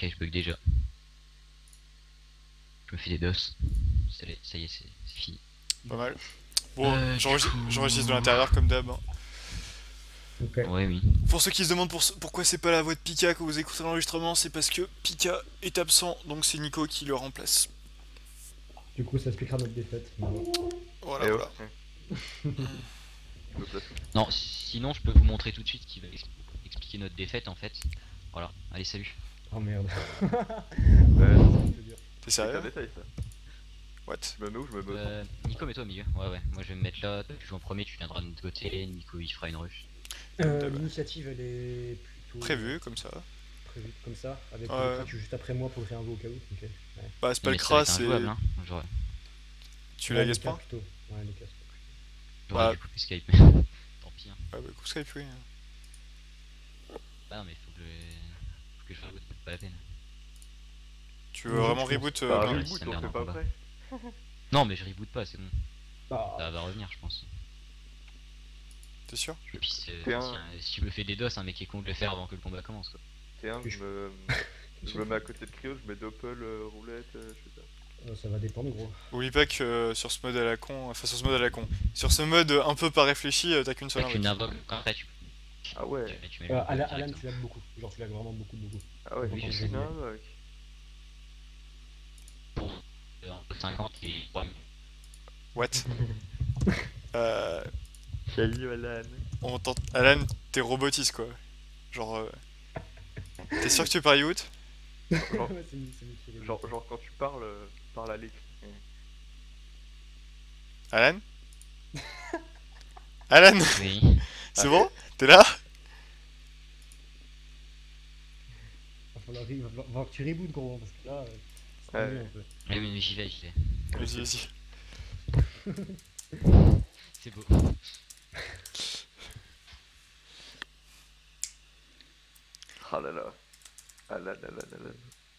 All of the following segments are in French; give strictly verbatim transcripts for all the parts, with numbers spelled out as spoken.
Ok, je bug déjà. Je me fais des dos. Ça y est, c'est fini. Pas mal. Bon, Euh, j'enregistre coup... j'enregistre de l'intérieur comme d'hab. Hein. Ok. Ouais, oui. Pour ceux qui se demandent pour, pourquoi c'est pas la voix de Pika quand vous écoutez l'enregistrement, c'est parce que Pika est absent, donc c'est Nico qui le remplace. Du coup, ça expliquera notre défaite. Mais bon. Voilà, Eh voilà. oh. Je me place. Non, sinon je peux vous montrer tout de suite ce qui va ex- expliquer notre défaite en fait. Voilà, allez salut. Oh merde. Ouais, T'es c'est un sérieux? détail ça. What? Je me mets où je me mets au Euh, Nico, mets-toi au milieu. Ouais, ouais, moi je vais me mettre là, toi tu joues en premier, tu viendras de notre côté, Nico il fera une rush. Euh, L'initiative, elle est plutôt Prévu, comme ça. prévue comme ça, avec Ouais. le crack juste après moi pour faire un go au cas où. Ok. Ouais. Bah, c'est pas Mais le ça va cras, être c'est. injouable, hein. J'aurais Tu Ouais, la les gaspes cas pas? plutôt. Ouais, les cas, c'est pas j'aurais Bah. dû couper Skype. Tant pis, hein. Ah bah, coup Skype, oui. Bah non, mais faut que, faut que je reboot, c'est pas la peine. Tu veux Oui, vraiment je pense. reboot? Bah, euh, non, mais reboot, ça on merde fait en pas combat. après. Non, mais je reboot pas, c'est bon. Ah. Ça va revenir, je pense. T'es sûr? Et puis, c'est- T'es un- si, hein, si tu me fais des dos, un mec est con de le faire avant que le combat commence quoi. T un, Je- je me... je me mets à côté de Cryo, je mets doppel, euh, roulette, euh, je sais pas. Euh, ça va dépendre, gros. Oublie pas que euh, sur ce mode à la con, enfin sur ce mode à la con, sur ce mode euh, un peu pas réfléchi, euh, t'as qu'une seule T'as qu'une invoque. invoque, après tu, Ah ouais. tu, tu mets le Euh, combat Alan, Alan, directement. tu l'as beaucoup. Genre, tu l'as vraiment beaucoup, beaucoup. Ah ouais, Oui, je j'ai sais une bien. invoque. Pour euh, entre cinquante et trois mille. What? euh. Salut Alan. On tente. Alan, t'es robotiste quoi. Genre. Euh... T'es sûr que tu paries out? Genre, Ouais, c'est mieux, c'est mieux, c'est mieux. genre, genre quand tu parles, euh, parle à l'écrit. Alan? Alan? Oui. C'est bon? T'es là? Va falloir, va falloir- va falloir que tu rebootes, gros, parce que là, euh, c'est Ouais. mieux un peu. Oui, mais j'y vais, j'y vais. Vas-y, vas-y. C'est beau. Ah là là. Alan, Alan, Alan.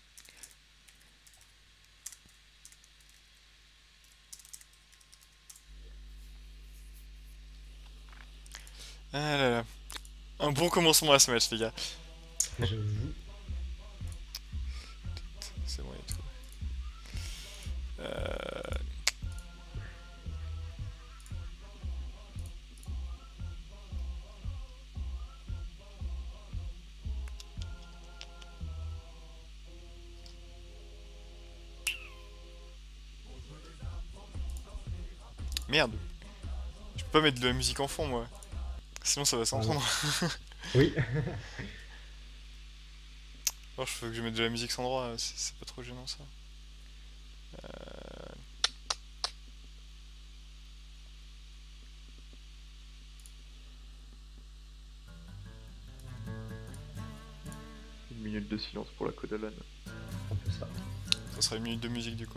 Ah là là. Un bon commencement à ce match, les gars. J'avoue. C'est bon et tout. Euh... Merde. Je peux pas mettre de la musique en fond, moi. Sinon, ça va s'entendre. Oui. Oh, je veux que je mette de la musique sans droit, c'est c'est pas trop gênant ça. Euh... Une minute de silence pour la code Alan. Un peu ça. Ça sera une minute de musique du coup.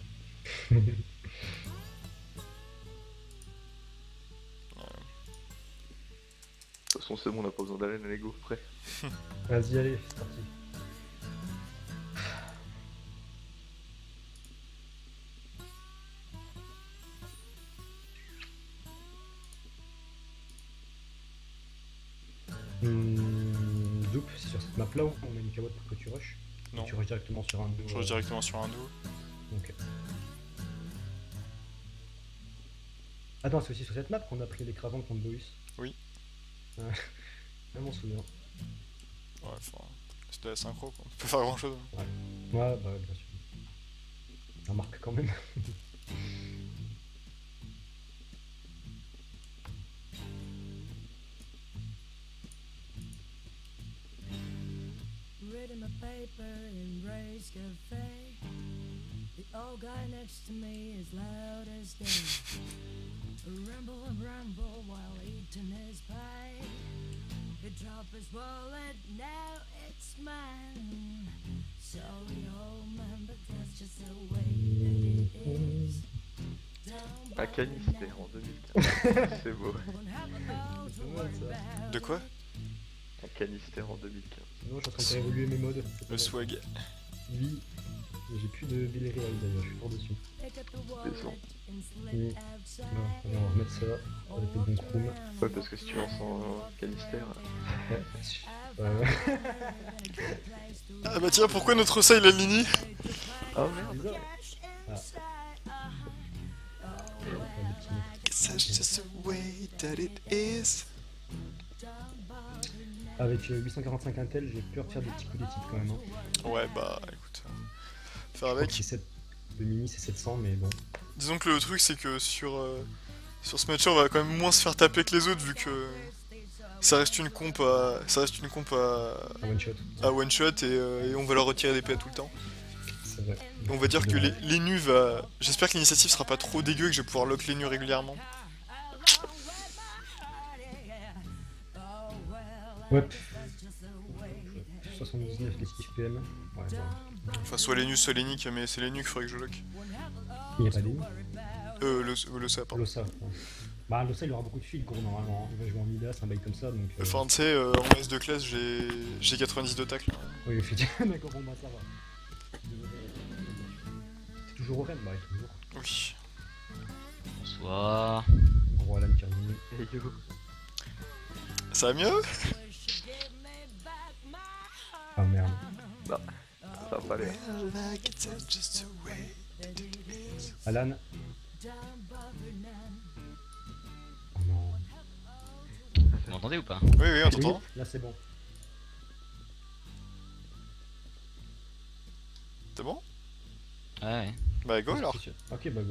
De toute façon, c'est bon, on n'a pas besoin d'Alan, allez go, prêt. Vas-y, allez, c'est parti. Hum, Zoop, c'est sur cette map là où on a une cabotte pour que tu rushes. Non, Tu rushes directement sur un. je rush directement sur un dos. Ok. Attends, c'est aussi sur cette map qu'on a pris les cravants contre Boris. Oui. Ah, je m'en souviens. Ouais, enfin, c'est de la synchro quoi. On peut faire grand chose. Ouais, bah ouais, bien sûr. Ça marque quand même. Reading my paper in Ray's Cafe. The old guy next to me is loud as day. Ramble and ramble while eating his pie. He dropped his wallet, now it's mine. Sorry, old man, but that's just the way that it is. Don't À bother Canister now. en deux mille quinze. C'est beau. Won't have a thought to worry about De quoi? À Canister en deux mille quinze. Non, je suis en train de faire évoluer mes modes. Le swag. Oui. J'ai plus de Villarreal d'ailleurs, je suis fort dessus. Descends. Oui. Bon, allez, on va remettre ça avec le bon chrome. Ouais, parce que si tu lances en canister. Ouais. Euh... Ah bah tiens, pourquoi notre ça il a Lini? Oh merde. bizarre. Ah. Ouais, le petit mec. It's just the way that it is. Avec euh, huit cent quarante-cinq Intel, j'ai peur de faire des petits coups d'éthique quand même. Hein. Ouais bah écoute, euh, faire Je crois avec. que c'est sept... Le mini c'est sept cents, mais bon. Disons que le truc c'est que sur, euh, sur ce match on va quand même moins se faire taper que les autres vu que ça reste une comp à, ça reste une comp à, Un one shot. à one shot et, euh, et on va leur retirer des P A tout le temps. C'est vrai. Et on va dire que les, les nus va... J'espère que l'initiative sera pas trop dégueu et que je vais pouvoir lock les nus régulièrement. Ouais. soixante-dix-neuf les six P M. Ouais, voilà. Enfin soit les nus soit les nicks mais c'est les nus qu'il faudrait que je lock. Il n'y a pas des Euh le, le ça pardon. Losa. Ouais. Bah Losa il aura beaucoup de fil gros normalement. Il va jouer en Midas, un bail comme ça donc. Euh... Enfin tu sais euh, en S de classe j'ai j'ai quatre-vingt-dix de tacle. Oui effectivement d'accord bon bah ça va. C'est toujours au Rennes, bah toujours. Oui. Bonsoir. Gros Alan qui est revenu. Et yo. Ça va mieux? Ah merde. Non, ça va pas aller. Alan. Oh non. Vous m'entendez ou pas? Oui oui on t'entend. Là c'est bon. C'est bon? Ouais, ouais. Bah go alors. Ok bah go.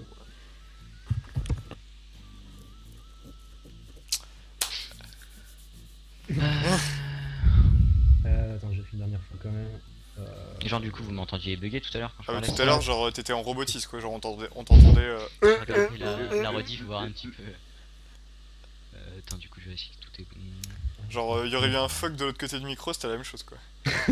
Euh, attends, j'ai fait une dernière fois quand même. Euh... Et genre du coup vous m'entendiez bugger tout à l'heure quand je Ah, parlais? tout à l'heure genre t'étais en robotisme quoi, genre on t'entendait on t'entendait euh... Regardez la, la rediff, voir un petit peu. Euh, attends, du coup je vais essayer que tout est bon. genre il euh, y aurait eu un fuck de l'autre côté du micro, c'était la même chose quoi.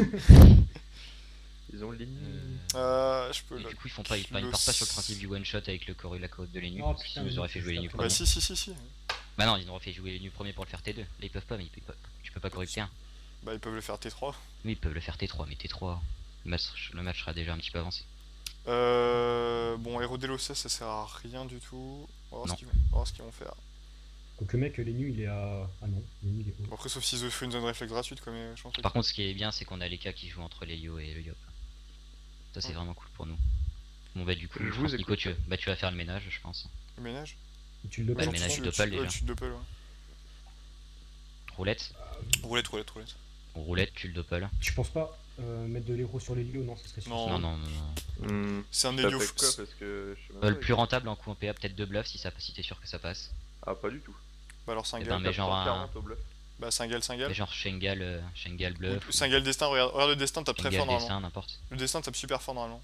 Ils ont ligne. Euh je peux Et là. du coup ils font pas, ils, ils partent pas sur le principe du one shot avec le corps et la code de les nus. Oh, parce que putain, sinon ils mais auraient fait jouer les nus Bah, premier. Bah si si si si. Bah non, ils auraient fait jouer les nus premier pour le faire T deux. Là ils peuvent pas, mais ils peuvent pas. Tu peux pas corrupter un. Bah ils peuvent le faire T trois. Oui, ils peuvent le faire T trois, mais T trois, le match, le match sera déjà un petit peu avancé. Euh... Bon Aerodelosa ça sert à rien du tout. On va voir Non. ce qu'ils vont... on va voir ce qu'ils vont faire. Donc le mec, les nus il est à. Ah non, les nus il est haut. Bon, après sauf s'ils font une zone réflexe gratuite quoi mais je pense que... Par contre, ce qui est bien, c'est qu'on a les cas qui jouent entre l'Elio et le Yop. Ça, c'est Ouais. vraiment cool pour nous. Bon, bah, du coup, Je je vous pense, écoute. Nico, tu, bah, tu vas faire le ménage, je pense. Le ménage. Tu le Bah, le dopples. ménage tu- de tu- Doppel, ouais, déjà. tu te doppel, ouais. Roulette. Roulette, roulette, roulette. Roulette, tu le doppel. Je pense pas euh, mettre de l'héros sur les lios, non, ça serait suffisant. Non. Non, non, non, non. Hmm. C'est un Ça Helio... fait quoi parce que je sais même Euh, pas, le plus rentable en coup en P A, peut-être deux bluffs si, ça, si t'es sûr que ça passe. Ah, pas du tout. Bah alors Eh Singal. ben, mais genre un- quarante au bluff. Bah Singal, Singal. Mais genre Shengal, euh, Shengal bluff. ou Singal Destin, regarde, regarde le Destin, tape très Shengal fort normalement. destin, n'importe. Le Destin tape super fort normalement.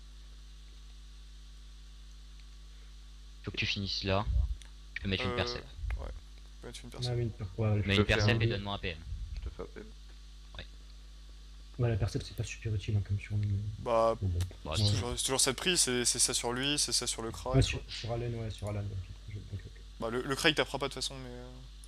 Faut que tu finisses là. Tu peux mettre une Euh, percep. Ouais, je peux mettre une Ah personne. oui, une per- ouais, Mais je une peux faire percep un et dé. donne-moi un P M. Je te fais appel. Ouais, la percep c'est pas super utile hein, comme surnom. mais- Bah, mais bon. Bah, c'est Ouais. toujours, c'est toujours cette prise, c'est c'est ça sur lui, c'est ça sur le Kra. Ouais, sur, sur Alan, ouais, sur Alan. ok, je- ok, ok. Bah le, le Kra il tapera pas de toute façon, mais... euh,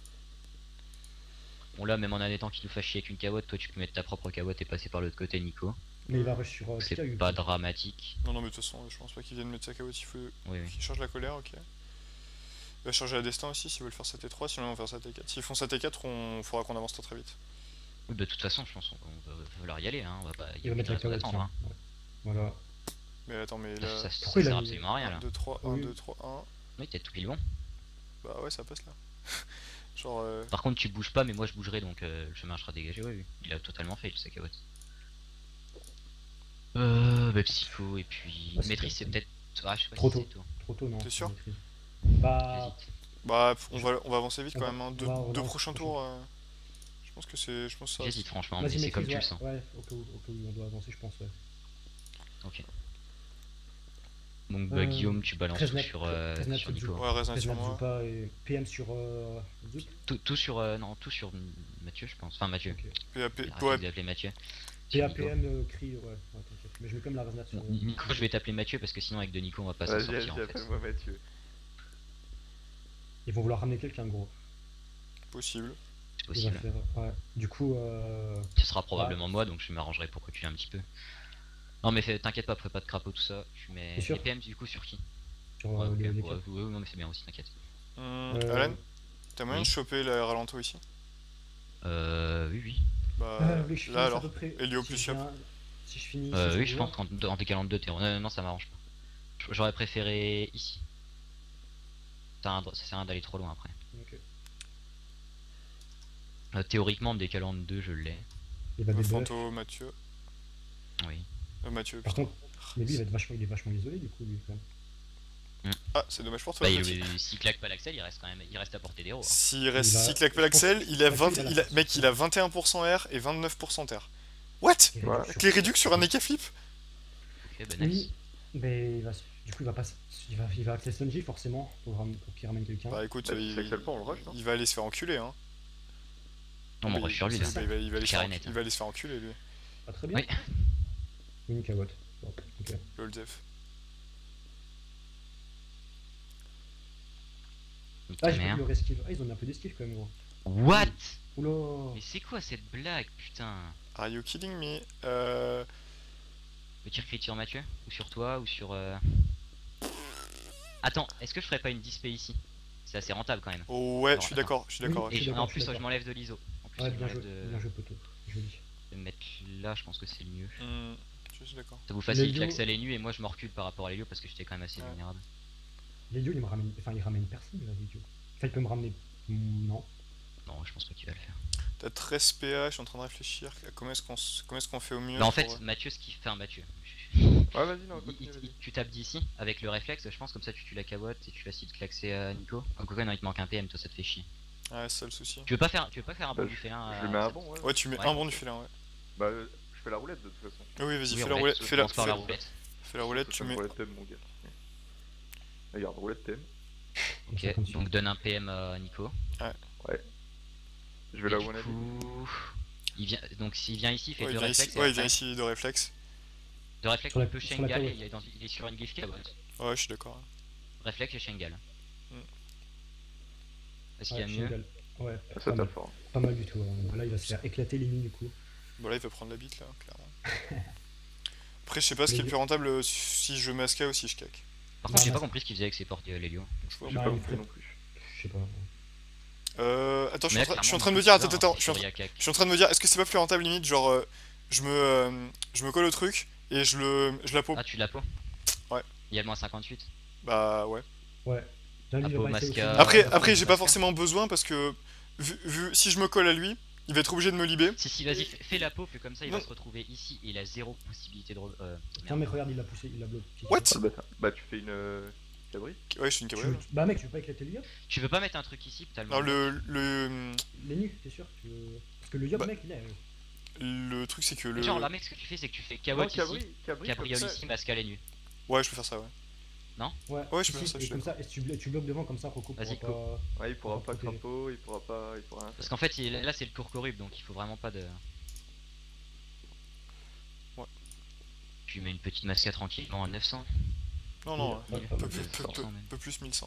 Bon, là, même en admettant qu'il nous fasse chier avec une cawotte, toi tu peux mettre ta propre cawotte et passer par l'autre côté, Nico. Mais il va rush sur. Euh, C'est Pika, pas ou- dramatique. Non, non, mais de toute façon, je pense pas qu'il vienne mettre sa cabotte, il faut Oui, oui. qu'il charge la colère, ok. Il va charger la Destin aussi s'ils veulent faire sa T trois, sinon ils vont faire sa T quatre. S'ils font sa T quatre, on faudra qu'on avance très très vite. Oui, de toute façon, je pense qu'on on va falloir y aller, hein. On va pas Il va mettre la raison carotte. d'attendre, hein. Ouais. Voilà. Mais attends, mais Ça, là... ça, ça Pourquoi il a sert mis- absolument à rien là. un, deux, trois, un, Oui. deux, trois, un... Oui, t'as tout pile bon. Bah ouais, ça passe là. Genre... Euh... Par contre, tu bouges pas, mais moi je bougerai donc euh, le chemin sera dégagé. Oui, oui. Il a totalement fait le sacabotte. Euh, bah, psycho et puis. Ah, c'est Maîtrise, c'est pas- peut-être. Ah, je sais pas Trop si tôt. c'est tôt. Trop tôt, non. T'es sûr maîtrise. Bah. J'hésite. Bah, on va, on va avancer vite On quand va- même, hein. Deux, on va- on deux va- prochains on va- tours... euh, Je pense que c'est... Je pense que ça... J'hésite franchement, mais Vas-y, c'est comme maîtrise, tu le ouais. sens. Ouais, au cas où, au cas où on doit avancer, je pense, ouais. Ok. Donc, bah, Euh, Guillaume, tu balances treize tout nat- sur, euh, treize nat sur de Nico. Zupa. Ouais, Rezna sur Reznat moi. Zupa et P M sur euh, Zup. Tout, tout sur. euh, non, tout sur Mathieu, je pense. Enfin, Mathieu. Ok. P A P... Arrête Ouais, de l'appeler Mathieu. P Sur A Nico. P M euh, cri, ouais, ouais, t'inquiète. Mais je mets comme la Reznat sur. Bon, Nico, je vais t'appeler Mathieu parce que sinon, avec de Nico, on va pas s'en Vas-y, sortir vas-y, en fait. appelle-moi Mathieu. Ils vont vouloir ramener quelqu'un, gros. possible. C'est Il va possible. faire. Ouais. Du coup, euh. Ce sera probablement moi, donc je m'arrangerai pour reculer un petit peu. Non mais fais- t'inquiète pas, après pas de crapaud tout ça. Tu mets T'es sûr les P M du coup sur qui? Sur Ouais, euh, ok, les, les ouais, quatre. ouais, non mais c'est bien aussi, t'inquiète. Hum, Euh, Alan, t'as moyen oui. de choper la ralento ici? Euh, oui, oui. Bah, Euh, vous voulez que je là finisse à alors. peu près. Elio si plus je Yop. viens- Si je finis ici, Euh, ça oui, vous je va pense qu'en en décalant de deux terrains. Euh, non, ça m'arrange pas. J'aurais préféré ici. Ça sert à rien d'aller trop loin après. Ok. Euh, théoriquement, en décalant de deux, je l'ai. Il va Euh, des buffs. Fanto, Mathieu. Oui. Euh, Mathieu, Par putain. contre, mais lui il va être vachement, il est vachement isolé du coup lui quand même. Ah, c'est dommage pour toi, Bah, Mathieu. il, s'il claque pas l'axel, il reste quand même, il reste à portée d'héros. Hein. S'il reste, Il va- s'il claque pas je pense- l'axel, il a Mathieu, vingt, il a la il a, force. mec, il a vingt et un pour cent R et vingt-neuf pour cent R. What? Il est Ouais. réduit sur- Clé réduc sur un E K flip? Ok, bah nice. Oui, mais il va, se- du coup il va pas, se- il va, il va accès Sunji forcément pour, ram- pour qu'il ramène quelqu'un. Bah écoute, Bah, il, si l'accel pas, on le rush, non? il va aller se faire enculer, hein. Non, mais on il, rush sur lui il- là. il va, il va aller se Carré faire, net, il hein. va aller se faire enculer lui. Pas très bien. Oui. Unique à Watt. Bon, ok. Lol def. Nique Ah ta j'ai pas mère. vu le resquive. Ah ils ont mis un peu d'esquive quand même gros. What? Oula. Mais c'est quoi cette blague, putain? Are you kidding me? Euh... Le tir crit sur Mathieu? Ou sur toi? Ou sur... Euh... Attends, est-ce que je ferais pas une display ici? C'est assez rentable quand même. Oh ouais, Non, je suis attends. d'accord, je suis d'accord. Oui, ouais. je Et suis je- d'accord, en je plus, suis je d'accord. m'enlève de l'I S O. En plus, Ouais je bien m'enlève joué, de... bien joué poteau. Joli. de me mettre là, je pense que c'est le mieux. Hmm, je suis d'accord. Ça vous facilite L'Helio- l'accès à les nus et moi je me recule par rapport à l'Helio parce que j'étais quand même assez Ouais. vulnérable. L'Helio il me ramène, enfin il ramène personne là l'Helio. Enfin il peut me ramener. Hmm, Non. Non, je pense pas qu'il va le faire. T'as treize P A, je suis en train de réfléchir à comment est-ce qu'on s- comment est-ce qu'on fait au mieux. Mais en pour- fait, Mathieu, ce qu'il fait, un Mathieu. Ouais, vas-y, non, Il- continue, il- vas-y. il- tu tapes d'ici avec le réflexe, je pense, comme ça tu tues la cabotte et tu facilites l'accès à Nico. En Coco, non, il te manque un P M, toi ça te fait chier. Ouais, c'est ça le souci. Tu veux pas faire, tu veux pas faire un Bah, bon du félin Je à- lui mets un bon, ouais. Ouais, tu mets Ouais. un bon du félin, ouais. Bah, euh, je fais la roulette de toute façon. Ah oui, vas-y, Oui, fais la roulette, roulette, je fais la, commence par la fais- roulette. fais la roulette, Ça, tu ça me mets. roulette thème, mon gars. Regarde, roulette thème. Comme ça, Ok, comme ça. donc donne un P M à Nico. Je vais Et la du one coup, il vient, donc s'il vient ici, il fait Ouais, il deux vient réflexes. ici, et ouais, il vient après- ici de réflexe. De réflexe, Sur la- il peut sur la Shengal, cabotte. il est, dans- il est sur une glyph cabotte. Ouais, je suis d'accord. Réflexe et Shengal. Hmm. Est-ce qu'il y a Ouais, mieux? Shingal. Ouais, Ah, ça pas tape mal. fort. Pas mal du tout. hein. Là il va se faire éclater les lignes du coup. Bon, là, il va prendre la bite, là, clairement. Après, je sais pas ce qui est Mais- le plus rentable euh, si je mets Aska ou si je cac. Par contre, j'ai Bah, pas compris ce qu'il faisait avec ses portes euh, Lélio. Je vois J'ai Bah, pas il compris faut- non plus. Je sais pas. Euh, attends, je suis, Mais en là, train, je suis en clairement, train de me c'est dire, attends, bizarre, attends, hein, je suis en, sur train- Yakak. je suis en train de me dire, est-ce que c'est pas plus rentable limite, genre, euh, je me, euh, je me colle au truc et je le, je la peau. Ah, tu l'as pas? Ouais. Il y a le moins cinquante-huit. Bah ouais. Ouais. Là, lui, il Apo, va pas essayer Masca. aussi. Après, Euh, après, j'ai pas Masca. forcément besoin parce que vu, vu- si je me colle à lui, il va être obligé de me libérer. Si, si, vas-y, fais, fais la peau, puis comme ça il va Non. se retrouver ici et il a zéro possibilité de. re- Euh, Tiens merde. mec regarde il l'a poussé, il l'a bloqué. What Oh, le bâtard. Bah, tu fais une euh, cabri. Ouais, je suis une Tu cabriolet. veux- Bah mec tu veux pas éclater le yop? Tu veux pas mettre un truc ici, t'as le Non, moment. le, le, Les nus, t'es sûr tu veux... Parce que le yop Bah, mec il est. euh, le truc c'est que le. Genre là, mec, ce que tu fais, c'est que tu fais Non, cabotte cabri, ici, cabri. cabriole comme ça. ici, masque à les nus. Ouais, je peux faire ça, ouais. Ouais, Ouais, je si, peux faire ça, et je suis comme ça, et tu, blo- tu bloques devant comme ça, Rocco pourra Vas-y, pas... Ouais, il pourra On va pas protéger. crapaud, il pourra pas. Il pourra rien Parce faire. qu'en fait, il- là c'est le cours corrub, donc il faut vraiment pas de. Ouais. Tu mets une petite masque à tranquillement à neuf cents. Non, non, Ouais, ouais. pas peu, mal. peu, peu, peu, cent même. peu plus mille cent.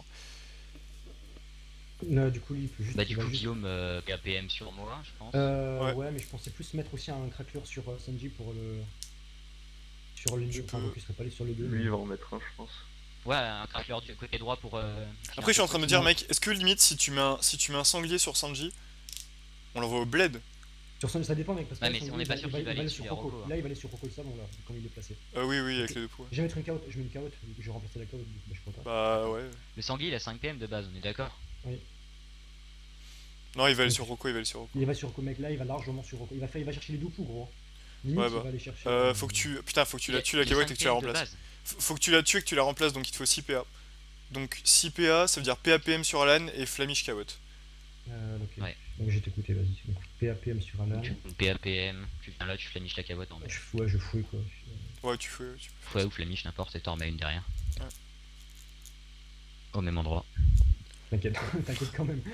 Non, du coup lui il peut juste... Bah, il du va coup, juste- Guillaume, euh, K P M sur moi, je pense. Euh, Ouais. ouais. mais je pensais plus mettre aussi un crackler sur euh, Sanji pour le... Sur les Tu deux, enfin peux- donc il serait pas allé sur les deux. Lui, mais- il va en mettre un, je pense. Ouais, un crackler du côté droit pour. Euh, Après, je suis en train de me dire, mec, est-ce que limite, si tu mets un, si tu mets un sanglier sur Sanji, on l'envoie au bled? Sur Sanji ça dépend mec, parce que Ouais, là, mais Sanji, on est il pas va- sûr il va- qu'il va il va aller sur sur Rocco. Rocco, Là il va aller sur Rocco le savon là, comme il est placé. Euh, oui, oui, avec les deux poux. Je vais mettre une carotte, je mets une carotte, vu que j'ai remplacé la carotte, du coup bah, je crois pas. Bah ouais. Le sanglier il a cinq P M de base, on est d'accord? Non, il va aller sur Rocco, il va aller sur Rocco. Il va sur Rocco mec là, il va largement sur Rocco. Il va, faire, il va chercher les deux poux gros. Limite Ouais, il bah. va aller chercher... Euh, faut que tu. Putain, faut que tu la tues la cacahuète et que tu la remplaces. F- Faut que tu la tues et que tu la remplaces, donc il te faut six P A. Donc six P A, ça veut dire P A P M sur Alan et Flamish Cabotte. Euh, ok. Ouais. Donc j'ai t'écouté, vas-y. Donc P A P M sur Alan. Tu P A P M, tu viens là, tu flamiches la cabotte en bas. Je fous, ouais, je fouille quoi. Ouais, tu fais. Tu fais Ouais, ou flamiche n'importe, et t'en remets une derrière. Ouais. Au même endroit. T'inquiète, t'inquiète quand même.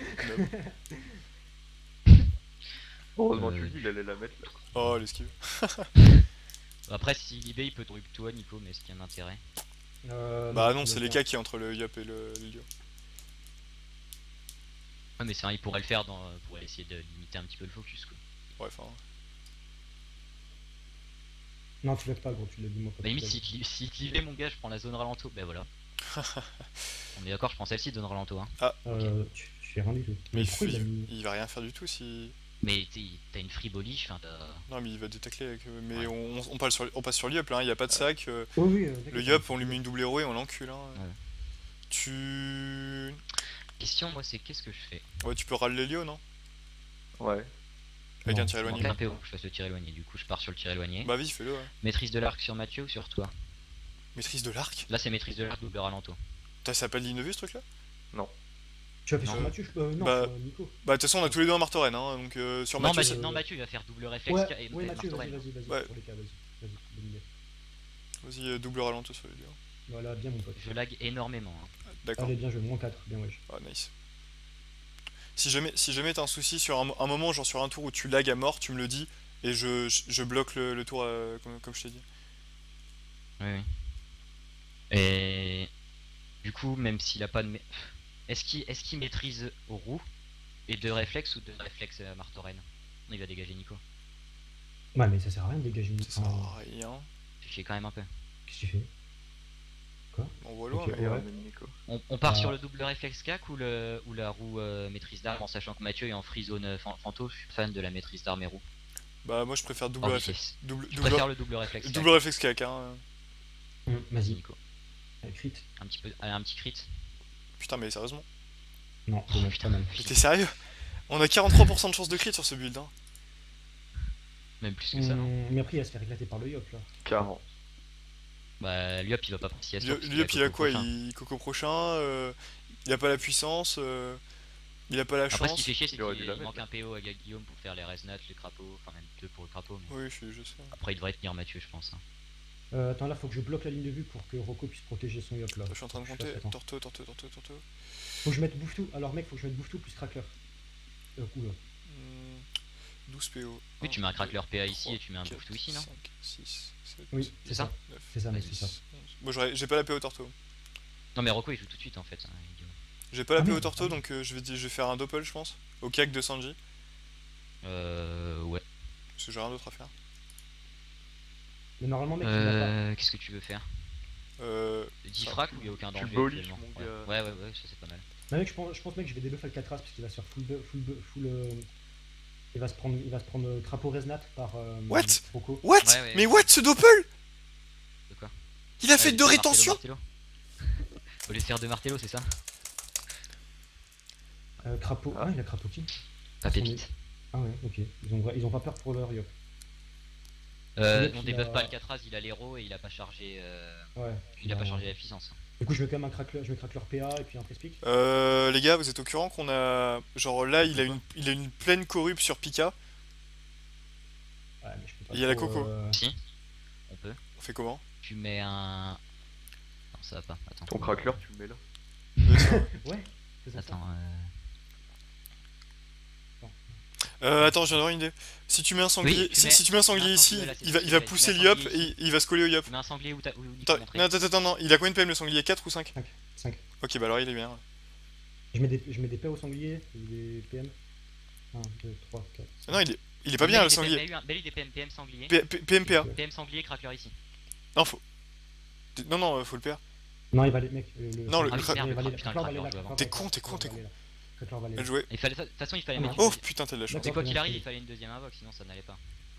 Heureusement, Euh, tu le dis, il allait la mettre là. Oh, l'esquive. Après, si Libé il peut drip toi, Nico, mais est-ce qu'il y a un intérêt? Euh, Bah non, tu c'est vas les faire- cas qui est entre le Yop et le Lilio. Ouais, mais c'est vrai, il pourrait le faire dans, pour essayer de limiter un petit peu le focus quoi. Ouais, enfin. Non, tu lèves pas, gros, tu lèves dis-moi pas. Bah limite, si tu si tu livais mon gars, je prends la zone ralento. Bah voilà. On est d'accord, je prends celle-ci de zone ralento. Hein. Euh, tu, tu fais rien du tout. Mais il, pourquoi faut- il a il- mis- il va rien faire du tout si. Mais t'es- t'as une free boliche, enfin t'as. Non, mais il va détacler avec. euh, Mais Ouais. on, on, passe sur, on passe sur l'Yup là, il hein, y a pas de sac. euh, Oh oui, euh, le d'accord. Yup, on lui met une double héros et on l'encule. Hein. Ouais. Tu. Question, moi, c'est qu'est-ce que je fais? Ouais, tu peux râler l'Hélio, non? Ouais. Avec Non, un tir Il manque éloigné. un P O, je fasse le tir éloigné. Du coup, je pars sur le tir éloigné. Bah, vas-y, fais-le, ouais. Maîtrise de l'arc sur Mathieu ou sur toi? Maîtrise de l'arc? Là, c'est maîtrise de l'arc double ralento. T'as ça s'appelle ligne de vue ce truc là? Tu as fait Non. sur Mathieu, je... euh, non, Bah, sur Nico. Bah, de toute façon, on a tous les deux un marteau-reine, hein, donc euh, sur Non, Mathieu. Mathieu, c'est- non, Mathieu, il va faire double réflexe Ouais, et, et ouais, Mathieu, vas-y, marteau-reine. vas-y, vas-y, Ouais. sur les cas, vas-y. Vas-y, bonne idée. Vas-y, euh, double ralento sur les deux. Voilà, bien mon pote. Je lag énormément. hein. D'accord. Allez, bien joué, moins quatre, bien wesh. Ah, nice. Si jamais, si jamais t'as un souci sur un, mo- un moment, genre sur un tour où tu lag à mort, tu me le dis et je, je, je bloque le, le tour euh, comme, comme je t'ai dit. Oui, oui. Et du coup, même s'il a pas de. mé- Est-ce qu'il est qu'il maîtrise au roux et deux réflexes ou deux réflexes à marteau-reine? Il va dégager Nico. Ouais, mais ça sert à rien de dégager une. Ça sert Enfin, à rien. Fait chier quand même un peu. qu'est-ce que tu fais? On voit loin. Ok, mais- ouais. ramène Nico. On, on part Ah. sur le double réflexe cac ou, le, ou la roue euh, maîtrise d'arme en sachant que Mathieu est en free zone euh, fan- fanto, je suis fan de la maîtrise d'arme et roue. Bah, moi je préfère double Oh, mais réflexe. c'est- Double, Je double, préfère le double réflexe cac. double réflexe cac, hein. Hum, Vas-y, Nico. allez, crit. Un petit peu, allez, un petit crit. Putain, mais sérieusement. Non, Oh, dommage, putain, pas mal. Mais t'es sérieux? On a quarante-trois pour cent de chance de crit sur ce build, hein. Même plus que ça, non? Hum, Mais après, il va se faire éclater par le Yop là. quarante. Bah, Liop il va pas prendre si Lui, lui, il a quoi? Il Coco prochain, euh, il a pas la puissance, euh, il a pas la Après, ce chance. qui fait chier, c'est Il aurait qu'il dû la il mettre, manque un P O à Guillaume pour faire les resnats, les crapauds, enfin même deux pour le crapaud. Mais... Oui, je, je sais. Après, il devrait tenir Mathieu, je pense. hein. Euh, attends, là, faut que je bloque la ligne de vue pour que Rocco puisse protéger son Yop là. Je suis en train de compter. Attends. Torto, torto, torto, torto. Faut que je mette bouffe tout. Alors, mec, faut que je mette bouffe tout plus cracker. Euh, oula. Hmm, douze P O. Oui, tu mets un crackler P A ici trois, et tu mets un quatre, boost tout ici, non? cinq, six, sept, Oui, C'est ça? neuf, C'est ça, mec, Vas-y. c'est ça. onze. Moi j'aurais- j'ai pas la P O Torto. Non, mais Rocco il joue tout de suite en fait. hein, idiot. J'ai pas la Ah P O merde, Torto ah donc euh, je, vais, di- je vais faire un doppel, je pense. Au cac de Sanji. Euh. Ouais. Parce que j'ai rien d'autre à faire. Mais normalement, mec, il va pas. Euh. Qu'est-ce que tu veux faire? Euh. dix fracs ou il y a aucun Tu danger boliches, actuellement? mon Ouais. gars. ouais, ouais, ouais, ça c'est pas mal. Mais mec, je pense, je pense mec, je vais débuff Alcatraz parce qu'il va se faire full, bu- full, bu- full, euh, il va se prendre, il va se prendre euh, crapaud Resnat par euh, What Rocco. What Ouais, ouais. Mais what ce doppel? De quoi? Il a fait Euh, deux martello, rétentions? martello. Au lieu de faire deux martello, c'est ça? Euh, crapaud. Ah. Ah, il a crapaud qui? Pas pépite. Ah ouais, ok. Ils ont, vra- ils ont pas peur pour leur Yop. Euh, mec, on il débuff a- pas Alcatraz, il a l'héros et il a pas chargé. Euh... Ouais. Il a pas chargé la puissance. Du coup, je mets quand même un crackler, je mets crackler P A et puis un Prespic. Euh, les gars, vous êtes au courant qu'on a. Genre là, il a une, il a une pleine corrupe sur Pika. Ouais, mais je peux pas. Il y a la trop, coco. euh, Si, on peut. On fait comment? Tu mets un. Non, ça va pas. Attends. Ton crackler, tu le mets là. Ouais. faisons ça. Attends. Euh... Euh, attends, j'ai une idée. Si tu mets un sanglier, Oui, tu si, mets si tu mets un un sanglier ici, sanglier, là, c'est il va, ce il que va j'allais pousser dire, le un yop et sanglier il, il va se coller au yop. Tu mets un sanglier ou t'as. Ou Nico Attends, montré. non, attends, attends, non, il a combien de P M le sanglier? quatre ou cinq? cinq. cinq. Ok, bah alors il est bien. Je mets des, je mets des P A au sanglier, et des P M. un, deux, trois, quatre. Non, il est, il est pas bien le sanglier. Belle des P M, P M sanglier. P- P- PMPA. P M sanglier, crackler ici. Non, faut. Non, non, euh, faut le P A. Non, il va aller, mec. Le, le Non, le- crackler, le cra- il va aller- putain, le crackler va aller crackler, là, je vais crackler T'es va con, aller t'es là, con, t'es crackler con. va aller là. Crackler va aller Bien là. joué. Il fallait, de toute façon, il fallait Ah, mettre. Oh une- putain, t'as de la chance. D'accord. C'est quoi qu'il bien arrive, fait. il fallait une deuxième invoque, sinon ça n'allait pas.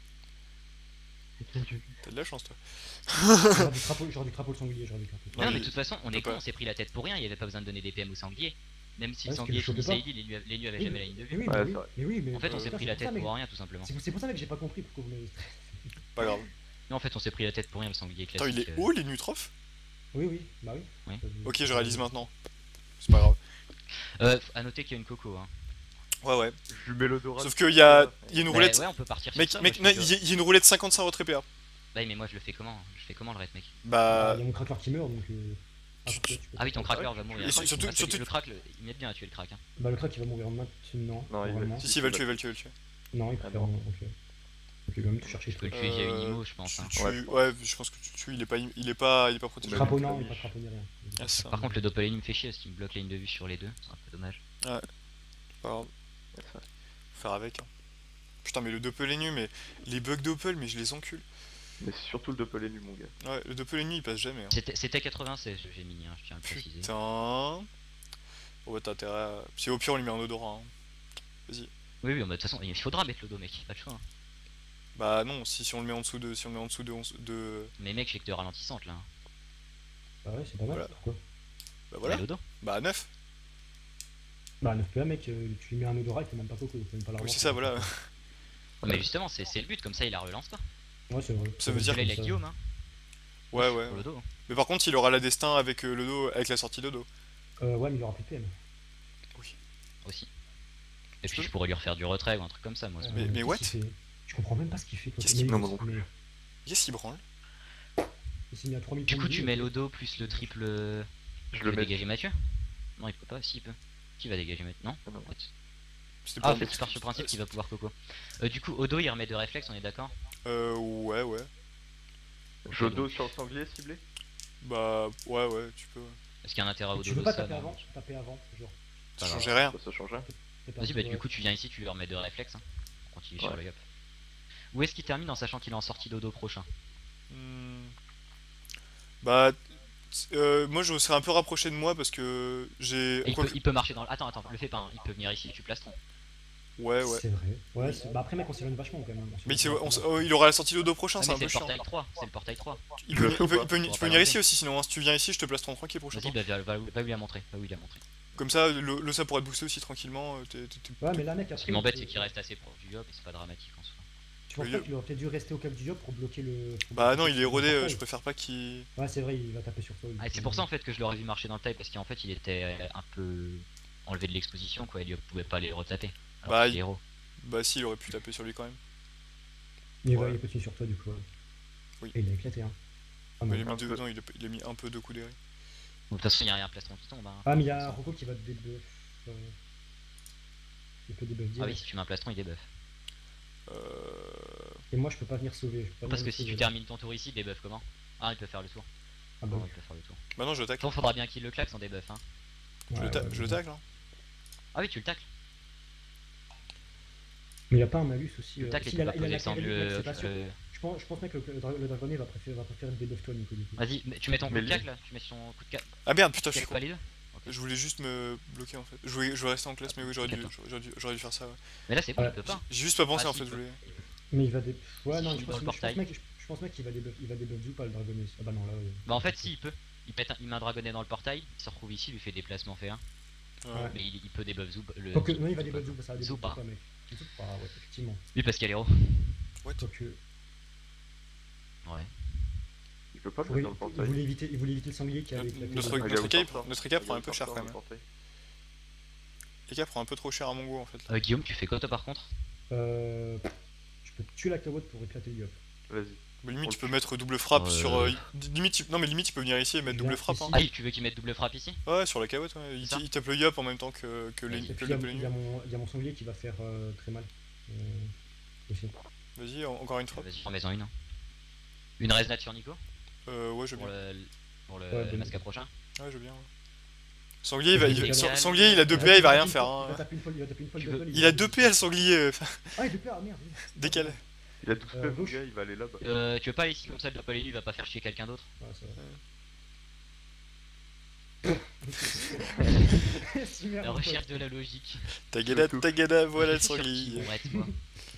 T'as de la chance, toi. Genre du crapaud, genre du crapaud le sanglier, genre du crapaud. Non, Non, mais mais de toute façon, on peut est con, pas. on s'est pris la tête pour rien, il y avait pas besoin de donner des P M au sanglier. Même si Ouais, le parce sanglier qu'il le finissait chopait Ellie, les lui- les lui avaient Oui, jamais mais- la ligne de Mais vue. oui, Ouais, mais c'est oui, vrai. mais oui, mais En fait, on euh, s'est putain, pris c'est la pour ça, tête mec. pour rien, tout simplement. C'est c'est pour ça mec que j'ai pas compris pourquoi vous m'avez stressé. Pas grave. Non, en fait, on s'est pris la tête pour rien, le sanglier Attends, classique. il est euh. haut, les nutrophes? Oui, oui, bah oui. Oui. Ok, je réalise maintenant. C'est pas grave. Euh, à noter qu'il y a une coco. Hein. Ouais, ouais. Je lui mets l'odorat. Sauf qu'il y a, il y a une Ouais, roulette. ouais, on peut partir sur Mec, ça. mec, moi, non, je il fais y a- il y a une roulette cinquante-cinq retrait P A. que- Bah, mais moi, je le fais comment? Je fais comment le rate, mec? Bah. Il y a mon cracker qui meurt donc. euh, ah, tu- peut-être, tu peux Ah oui, ton pas- cracker va mourir. Et surtout- Ah, c'est- surtout- Le crack, le- il m'aide bien à tuer le crack. Hein. Bah le crack il va mourir maintenant. Non, il va- normalement. Si, si, il va le tuer, il va le tuer, il va le tuer. Non, il Ah préfère. non. Ok. Ok, quand même tout chercher. Je peux le je tuer via une Euh, immo, je pense. tu hein. tues- Ouais, je Ouais, je pense que tu tues, il est pas, il est pas, il est pas protégé. Crapaud Ouais, non, oui. il est pas crapaud ni rien. Ah, ça, Par contre, le doppelganger me fait chier parce qu'il me bloque la ligne de vue sur les deux. C'est un peu dommage. pas grave. Ouais, ça. Faut faire avec. Hein. Putain, mais le doppel est nu, mais les bugs doppel, mais je les encule. Mais c'est surtout le doppel ennemi, mon gars. Ouais, le doppel ennemi il passe jamais. Hein. C'était c'était quatre-vingt-seize, j'ai mini, hein, je tiens à le préciser. Putain. Bon, bah, t'as intérêt à. Si au pire, on lui met un odorat. Hein. Vas-y. Oui, oui, bah, de toute façon, il faudra mettre l'odo, mec, pas de choix. Hein. Bah, non, si, si on le met en dessous de. Si on le met en dessous de. onze de... Mais mec, j'ai que de ralentissantes là. Bah ouais, c'est pas mal. Voilà. Pourquoi Bah, voilà. Mais l'odo. Bah, neuf. Bah neuf P A mec, euh, tu lui mets un odorat, il fait même pas coco, il fait même pas la Oui, relance, c'est ça, hein. voilà. Mais justement, c'est c'est le but, comme ça il la relance pas. Ouais, c'est vrai. Ça veut dire Parce que là, il a comme ça. Guillaume, hein. Ouais, ouais. Pour le dos. Mais par contre, il aura la destin avec euh, le dos, avec la sortie de dos. Euh, ouais, mais il y aura plus de P M. Aussi. Et Je puis peux- je pourrais lui refaire du retrait ou un truc comme ça, moi. Euh, Mais- mais qu'est-ce what qu'il fait Je comprends même pas ce qu'il fait. Qu'est-ce Mais qu'il- il- non, moi non mais Qu'est-ce qu'il branle? il s'est mis à trois mille Du points coup, de tu vie, mets et- l'odo plus le triple. euh, Je Tu le veux mets. dégager Mathieu? Non, il peut pas, si il peut. Qui va dégager Mathieu? Non? Ah non. What? C'était Ah, en pour- fait, tu pars sur le principe qu'il va pouvoir coco. Euh, du coup, Odo il remet de réflexe, on est d'accord? Euh, ouais, ouais. Jodo sur le sanglier ciblé. Bah, ouais, ouais, tu peux. Est-ce qu'il y a un intérêt à Odo Tu veux de pas ça? taper non avant Tu peux taper avant, genre. Ça Pas grave. changeait rien. Ça, ça change rien. T'es pas- Vas-y, bah ouais. du coup, tu viens ici, tu lui remets de réflexe. Hein. On continue sur Ouais. le yop. Où est-ce qu'il termine en sachant qu'il est en sortie d'Odo prochain? Hmm. Bah, euh, moi je serais un peu rapproché de moi parce que j'ai. Et il, quoi peut, que- il peut marcher dans le. Attends, attends, le fais pas, hein. Il peut venir ici, tu plastron. Ouais, ouais. C'est vrai. Ouais, c'est- bah après, mec, on s'éloigne vachement quand même. Mais il, s'est- on s- oh, il aura la sortie de dos prochain, Ah, c'est mais un c'est peu le chiant. portail trois, c'est le portail trois. Il Je peut, le il fais ou peut- pas il peut- On tu va peux pas venir ici l'enlever. aussi, sinon hein, si tu viens ici, je te plastron tranquille prochain Vas-y, tour. bah va, va, va lui la montrer, va lui la montrer. Comme ça, le, le ça pourrait te booster aussi tranquillement. euh, t'es- t'es- t'es- Ouais, mais là, mec, Ce après. qui m'embête, tu- c'est qu'il reste assez proche du yop et c'est pas dramatique en soi. Tu penses Le pas yop. qu'il aurait peut-être dû rester au cap du yop pour bloquer le. pour Bah bloquer non, le- il est le érodé, euh, portail. je préfère pas qu'il. Ouais, c'est vrai, il va taper sur toi. Ah, et c'est pour ça en fait que je l'aurais vu marcher dans le taille parce qu'en fait il était euh, un peu enlevé de l'exposition quoi, il pouvait pas les retaper. Alors Bah, que il- les héros. Bah si, il aurait pu taper sur lui quand même. Il va Ouais. il continue sur toi, du coup. ouais. Oui. Et il a éclaté, hein. Ah, Mais il, non. a mis deux- non, il, a, il a mis un peu de coups d'erreur. De toute façon il y a rien plastron qui tombe. Hein. Ah, mais il y a Rocco qui va te débuff. Euh... Il peut débuff Ah direct. oui, si tu mets un plastron il débuff. Euh... Et moi, je peux pas venir sauver. je peux pas Parce que venir si tu sauver, là. termines ton tour ici, il débuff comment? Ah, il peut faire le tour. Ah bah Non, oui. il peut faire le tour. Bah non, je tacle. Bon, faudra bien qu'il le claque sans débuff. Hein. Je Ouais, le, ta- ouais, je le ouais. tacle. Hein. Ah oui, tu le tacles. Mais il a pas un malus aussi. Tu le euh, tacles et si, tu il a vas la- il a poser la le sang carré, du. mec, c'est pas sûr. euh, Je pense, je pense mec, que le, dra- le dragonnet va préférer, va préférer te débuff toi, Nico. Du coup. Vas-y, mais tu mets ton coup Mais de lui- cac là, tu mets son coup de cac. Ah merde, putain, je suis Cac con. pas les deux. Je voulais juste me bloquer en fait. Je voulais, je voulais rester en classe, mais oui, j'aurais dû, D'accord. j'aurais dû, j'aurais dû faire ça. Ouais. Mais là c'est bon, Ouais. il peut pas. J'ai juste pas pensé Ah, en si, fait. il Je peut. voulais... Mais il va dé... Ouais, Si, non, il je est dans pense, le mais je pense portail. mec, je, je pense mec qu'il va débuff, il va débuff du pas le dragonnet. Ah bah non, là. euh, Bah en fait si il peut. Il, pète un- il met un dragonnet dans le portail, il se retrouve ici, il lui fait déplacement fait un. Ouais. Mais il, il peut débuff Zoub. Le... Quoique, non, il va débuff du ça va débuff Zou du pas. pas, mec. Zou pas, ouais, effectivement. Oui parce qu'il y a l'héros. Quoique. Ouais. Il peut pas le Oui, mettre dans le il portail. voulait éviter, il voulait éviter le sanglier qui avait Notre, éclaté. notre, le- Ah, il notre a écape, autant de notre temps. écape Il prend a un peu autant cher de quand temps même. dans le portail. L'écape prend un peu trop cher à mon goût en fait. Euh, Guillaume, tu fais quoi toi par contre? Euh. Je peux tuer la carotte pour éclater le yop. Vas-y. Mais limite, On tu le peux tue. mettre double frappe Euh, sur. euh, limite, tu- non, mais limite, tu peux venir ici et mettre Je double viens frappe. ici. Hein. Ah oui, tu veux qu'il mette double frappe ici? Ouais, sur la carotte, ouais. Il, C'est ça. il tape le yop en même temps que, que, les, Vas-y. Et que puis le il y, a- il y a ennemi. mon, il y a mon sanglier qui va faire euh, très mal. Euh, aussi. Vas-y, en- encore une frappe. Vas-y, remets-en une. Une resnat sur Nico Euh, ouais, je veux pour bien. le, pour le, Ouais, le bon. masque à prochain. Ouais, je veux bien. Ouais. Sanglier, il va, il va- Légal. Sang- Sanglier, il a deux P A, il va rien faire. Il va Hein. taper une folle, il va taper une folle Tu de veux- folle, Il a deux P A, le sanglier. euh, Ah, il a deux P A, merde. Décalé. Il a douze Euh, P, mon gauche. gars, il va aller là-bas. Euh, tu veux pas aller ici comme ça, le doppel élu, il va pas faire chier quelqu'un d'autre. Ouais, c'est vrai. Si, merde, La mon recherche de la logique. Tagada, tout. tagada, voilà le Je suis sûr sanglier. qu'ils vont être, moi.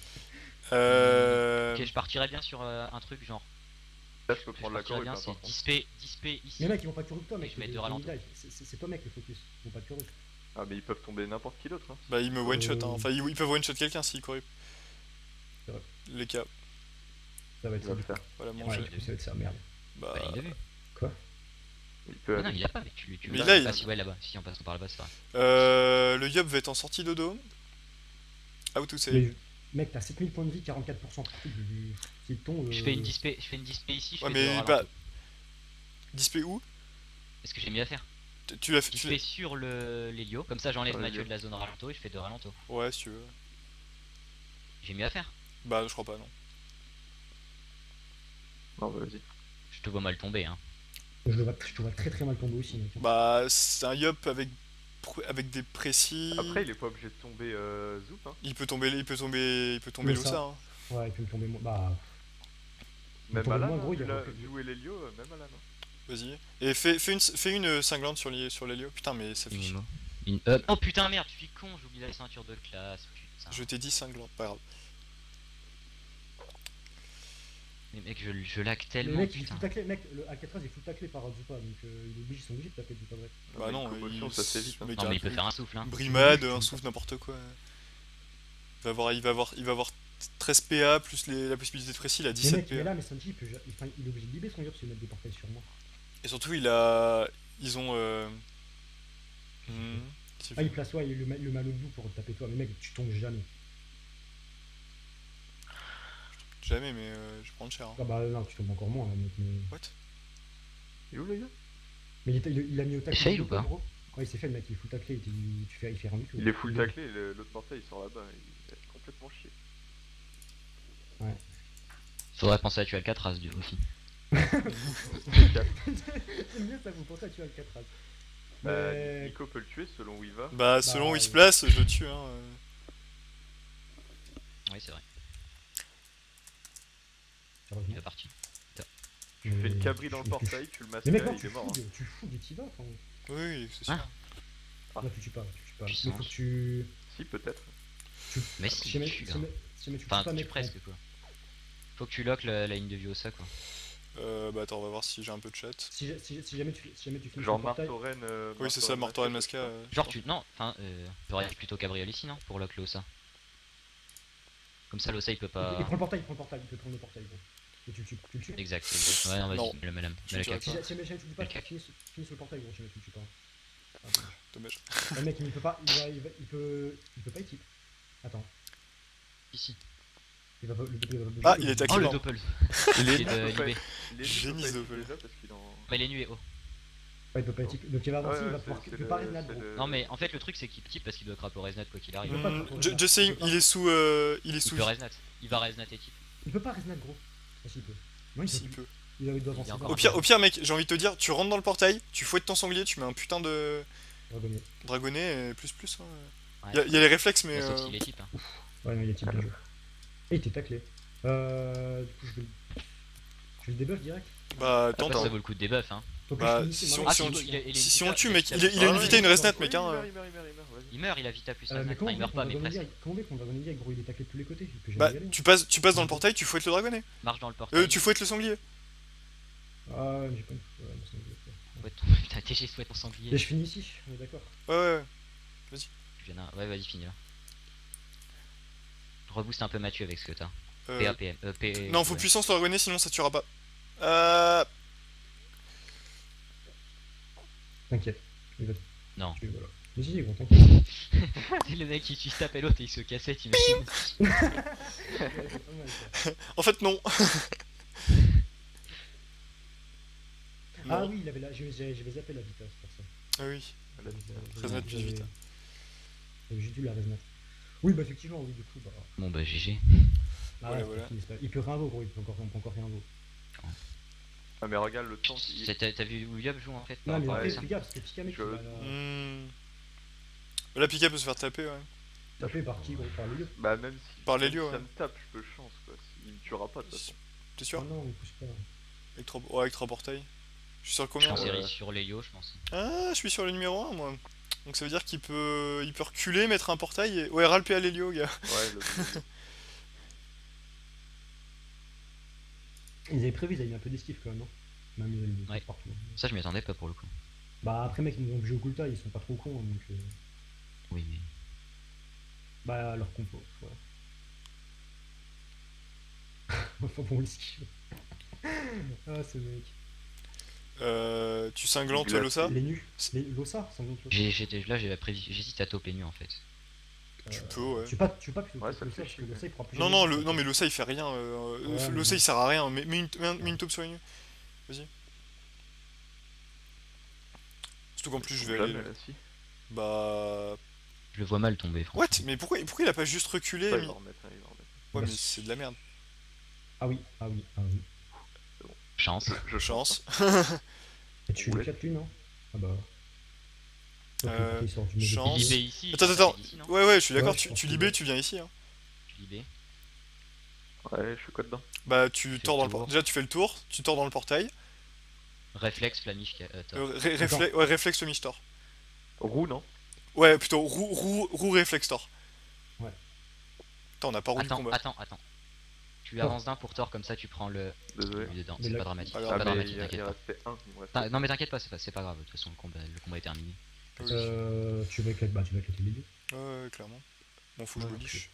Euh. Ok, je partirais bien sur euh, un truc genre. Là, je peux Je prendre la partirais corde, bien, c'est c'est important. dix P, dix P ici. Mais mec, ils vont pas te que toi, mec. Et je mets les- deux les ralentos. médailles. C'est- C'est c'est toi, mec, le focus. Ils vont pas te curer. Ah, mais ils peuvent tomber n'importe qui d'autre. Hein. Bah, il me one shot. Hein. Euh. Enfin, ils, ils peuvent one shot quelqu'un s'ils courent. C'est vrai. Les cas. Ça va être Il ça. va le du coup. faire. Voilà, Ouais, manger. Ouais, du coup, ça va être ça, merde. Bah. Bah, il l'a vu. Quoi Il peut Ah non, aller. il l'a pas, mais tu, tu Mais le là, passes. il- Ah, si, ouais, là-bas. Si, en passant par là-bas, c'est vrai. Euh. Le yop va être en sortie dodo. Out to save. Mais, mec, t'as sept mille points de vie, quarante-quatre pour cent par truc. S'il tombe. Je fais une dix P, je fais une dix P ici, je Ouais, fais mais deux bah. ralentos. Display où? Est-ce que j'ai mieux à faire? Tu- Tu l'as fait. dix tu P l'as- sur le l'hélio, comme ça j'enlève Ouais, Mathieu l'hélio. de la zone ralento et je fais deux ralentos. Ouais, si tu veux. J'ai mieux à faire. Bah, je crois pas, non. Non, bah, vas-y. Je te vois mal tomber, hein. Je le vois, je te vois très très mal tomber aussi, mec. Bah, c'est un yop avec. avec des précis. Après, il est pas obligé de tomber euh, Zoop. Hein. Il peut tomber, il peut tomber, il peut tomber Mais ça- Loussa. Hein. Ouais, il peut me tomber. moi- Bah. Même pour le Alan, moins hein, gros, il y vu, a la- reflex. vu où est l'Helio, euh, même Alan. hein. Vas-y. Et fais, fais, une, fais une cinglante sur l'Helio. Sur l'Helio. Putain, mais ça fait. Une émo. Une... Euh... Oh putain, merde, je suis con, j'oublie la ceinture de classe. Putain. Je t'ai dit cinglante, pas grave. Mais mec, je, je lag Mais tellement. mec, il putain. fout tacler, mec, le Alcatraz il fout tacler par Azupa, donc euh, il est obligé, ils sont obligés de taper Azupa, bref. Bah mais non, une commotion, il- ça se fait vite. hein. mec, Non, mais il un- peut faire un souffle, hein. Brimade, un souffle, n'importe quoi. Il va avoir, il va avoir, il va avoir treize P A plus les, la possibilité de précis, il a Mais dix-sept mec, mais P A. là, mais Sanji, il, peut, ja- enfin, il est obligé de libérer son yop s'il met des portails sur moi. Et surtout, il a. Ils ont. Euh... hmm, c'est Ah, il fait. place, ouais, il le, met- il le met à l'autre bout pour te taper toi, mais mec, tu tombes jamais. Jamais, mais euh, je vais prendre cher. hein. Ah bah non, tu tombes encore moins, là, mec, mais... What? Il est où, les gars? Mais il, il- il a mis au tacle. Fail ou pas? gros. Ouais, il s'est fait, le mec, il fout tacler, il, il, tu fais, il fait rien du tout. Il est full taclé, et le- l'autre portail il sort là-bas, il est complètement chier. Faudrait penser à tuer Alcatraz du coup aussi. C'est mieux ça, vous pensez à tuer Alcatraz. Euh, Mais... Nico peut le tuer selon où il va. Bah, selon où il se ouais. place, je le tue. Hein. euh. Oui, c'est vrai, il Sérieusement. va partir. Tu fais une Mais- cabri dans le mais- portail, tu le masques Mais mec, là, non, il tu est mort. fous, hein. tu fous des Tiva, enfin... Oui, oui, c'est sûr. Ah. Ah. Non, tu tues pas, tu tues pas. Mais Puissance. faut que tu... Si, peut-être. tu... Mais si si, jamais, tu si là. jamais, si jamais tu Enfin, tues pas, tu mec, presque quoi. Faut que tu lock la, la ligne de vie au ça quoi. Euh, bah, attends, on va voir si j'ai un peu de chat. Si, si, si jamais tu, si jamais tu finis Genre ton portail... Martoren. Euh, Oui, c'est ça, Martoren Masca. Masca. euh, Genre tu. Non, enfin, euh, t'aurais plutôt Gabriel ici non pour lock le Ossa. Comme ça l'Ossa il peut Il, pas. il prend le portail, il prend le portail, il peut prendre le portail, gros. Et tu le tues, tu le tues. Exact, exact. Ouais, non, vas-y, Non. mets le mets la- mets Je la dirais cac. Si, si jamais, si jamais tu le tues pas, Le cac. finis, finis sur le portail, gros, si jamais tu le tues pas. Ah, Dommage. le mec, il peut pas, il, va, il, va, il peut, il peut pas équipe. Attends, Ici. il va pas, le, le, le, Ah, il est taclé. Oh le non. doppel. Il est Il est de Libé. Il est Génie, nul, ce Doppel, Doppel. déjà, parce qu'il en. Bah il est nu et haut. Ouais, il peut pas équipe. Donc il va avancer, Ouais, il va c'est- pouvoir, c'est il peut le- pas Resnat, c'est gros. le- Non mais en fait le truc c'est qu'il type parce qu'il doit crapo resnat quoi qu'il arrive. peut pas Hmm, faire Je ça. je sais, Il peut pas. il est sous. euh, Il est Il sous. peut resnat. Il va resnat et type. Il peut pas Resnat, gros. Ah, si, il peut. Non, il peut. S'il plus. peut. Il, il doit Il y avancer. a encore Au un pire, au pire, mec, j'ai envie de te dire, tu rentres dans le portail, tu fouettes ton sanglier, tu mets un putain de Dragonnier. dragonnet et plus plus. Hein. Ouais. Il y, a- il y a les réflexes, mais. Mais sauf euh, s'il est type. Hein. Ouais, non, il est type bien joué. Et il était taclé. Euh. Du coup, je vais le. Je vais le debuff direct. Bah, Après attends, ça vaut le coup de debuff hein. Faut que Bah, je finisse, si moi, on- là. Ah, si on il- le il a- il a si, une si on le vita- tue, il a mec, une il, a- vita- il a une Ah vita, ouais, une resnat, oui, mec. il Hein. meurt, euh. il meurt, il meurt, il meurt, vas-y. Il meurt, il a vita plus Euh, mais resnat. comment Enfin, il meurt on pas va mais gagner presque. direct Comment on fait qu'on va gagner direct, gros? Il est taclé de tous les côtés. Il peut Bah, jamais y aller. tu passes, tu passes dans le portail, tu fouettes le dragonnet. Marche dans le portail. Euh, tu fouettes le sanglier. Ah, mais j'ai pas une. Ouais, mais c'est un peu- Ouais, ton... Putain, T G souhaite ton sanglier. Et je finis ici, on est d'accord. Ouais, ouais, ouais. Tu viens d'un- Ouais, vas-y, finis là. Reboost un peu Mathieu avec ce que t'as. Euh, P A P M. Euh, P... Non, faut ouais. puissance le dragonnet, sinon ça tuera pas. Euh. T'inquiète. Il va te Non. tuer, voilà. Mais si, gros, t'inquiète. C'est le mec qui suit taper l'autre et il se cassait, t'imagines. Ouais, c'est pas mal, ça. En fait, non. Ah Non. oui, il avait la... j'avais j'avais zappé la vitesse pour ça. Ah oui. La J'avais- Resnat plus j'avais- vite. j'avais juste dû la Resnat. Oui, bah effectivement, oui, du coup, bah. Bon bah G G. Ah, Voilà, ouais, voilà. il, il peut rien vaut, gros, il peut encore, on peut encore rien vaut. Ah, mais regarde le temps qu'il. T'as t'as vu où Yob joue en fait Non, par mais rapport à après, ça fais gaffe, parce que Pika, mec, Je- il va la... Hmm. La Pika peut se faire taper, ouais. taper par qui, gros, par le lieu. Bah, même si. Par même l'Helio, si ça ouais. me tape, je peux chance quoi. Il me tuera pas de toute façon. T'es Ah sûr? non, il pousse pas. Avec trois, ouais, avec trois portails. Je suis sur Je combien? pense Ouais. série sur les yo, je pense. Ah, je suis sur le numéro un, moi. Donc ça veut dire qu'il peut, il peut reculer, mettre un portail et. Ouais, râle à l'Helio, gars. Ouais, le. Ils avaient prévu, ils avaient mis un peu d'esquive quand même, non? Même ils avaient mis des Ouais. trucs partout. Ça, je m'y attendais pas pour le coup. Bah après, mec, ils nous ont obligés au Kulta, ils sont pas trop cons, hein, donc. Euh... Oui, mais. Bah, leur compo, voilà. Enfin bon, l'esquive. Ah, ce mec. Euh, tu cinglantes Glace. l'ossa? Les nus. Les... L'ossa, sans doute. J'ai- j'étais- Là, j'ai prévu. J'hésite à top les nues en fait. Tu peux, ouais. Tu veux pas, tu veux pas plutôt Ouais, que ça l'ossa, fait parce que chier, l'ossa il pourra plus Non, jamais non, jouer. le, non, mais l'ossa il fait rien. Euh, Ouais, euh, mais l'ossa bon. il sert à rien. Mets, mets une, mets un- mets une taupe sur les nues. Vas-y. Surtout qu'en plus je vais aller. Jamais, là. là, si. Bah. Je le vois mal tomber, franchement. What? Mais pourquoi, pourquoi il a pas juste reculé? Ça, et il mis- va remettre, hein, il va remettre. Ouais, mais Bah, c'est de la merde. Ah oui, ah oui, ah oui. Chance. Je Chance. Et tu le Ouais. capes lui, non? Ah bah. Ok, Euh, ok, il sort du mauvais chance. côté. Libé ici. Attends, je attends. pense, ici, non Ouais, ouais, je suis d'accord. Ouais, je tu pense tu que libé, ouais. tu viens ici. Hein. Tu Libé. Ouais, je suis quoi dedans? Bah tu Fais tords le dans le tour. portail. Déjà tu fais le tour, tu tords dans le portail. Réflexe, flamiche, euh, tort. Euh, ré- Attends. réflexe, ouais, réflexe semi tord. Roux, non? Ouais, plutôt roue, roue, roue réflexe tord. Ouais. Attends, on a pas roue de Attends, combat. attends, attends. Tu Tort. d'un pour tort, comme ça tu prends le. Désolé. Lui dedans, Mais c'est là- pas dramatique. Pas C'est grave. pas Ah, mais dramatique, il, il t'inquiète pas. restait un. il me restait T'in- Non, mais t'inquiète pas, c'est pas, c'est pas grave. De toute façon, le combat, le combat est terminé. Oui. Euh, tu vas éclater, bah, tu vas éclater les deux. Ouais, ouais, clairement. Bon, faut que je Ouais, me liche.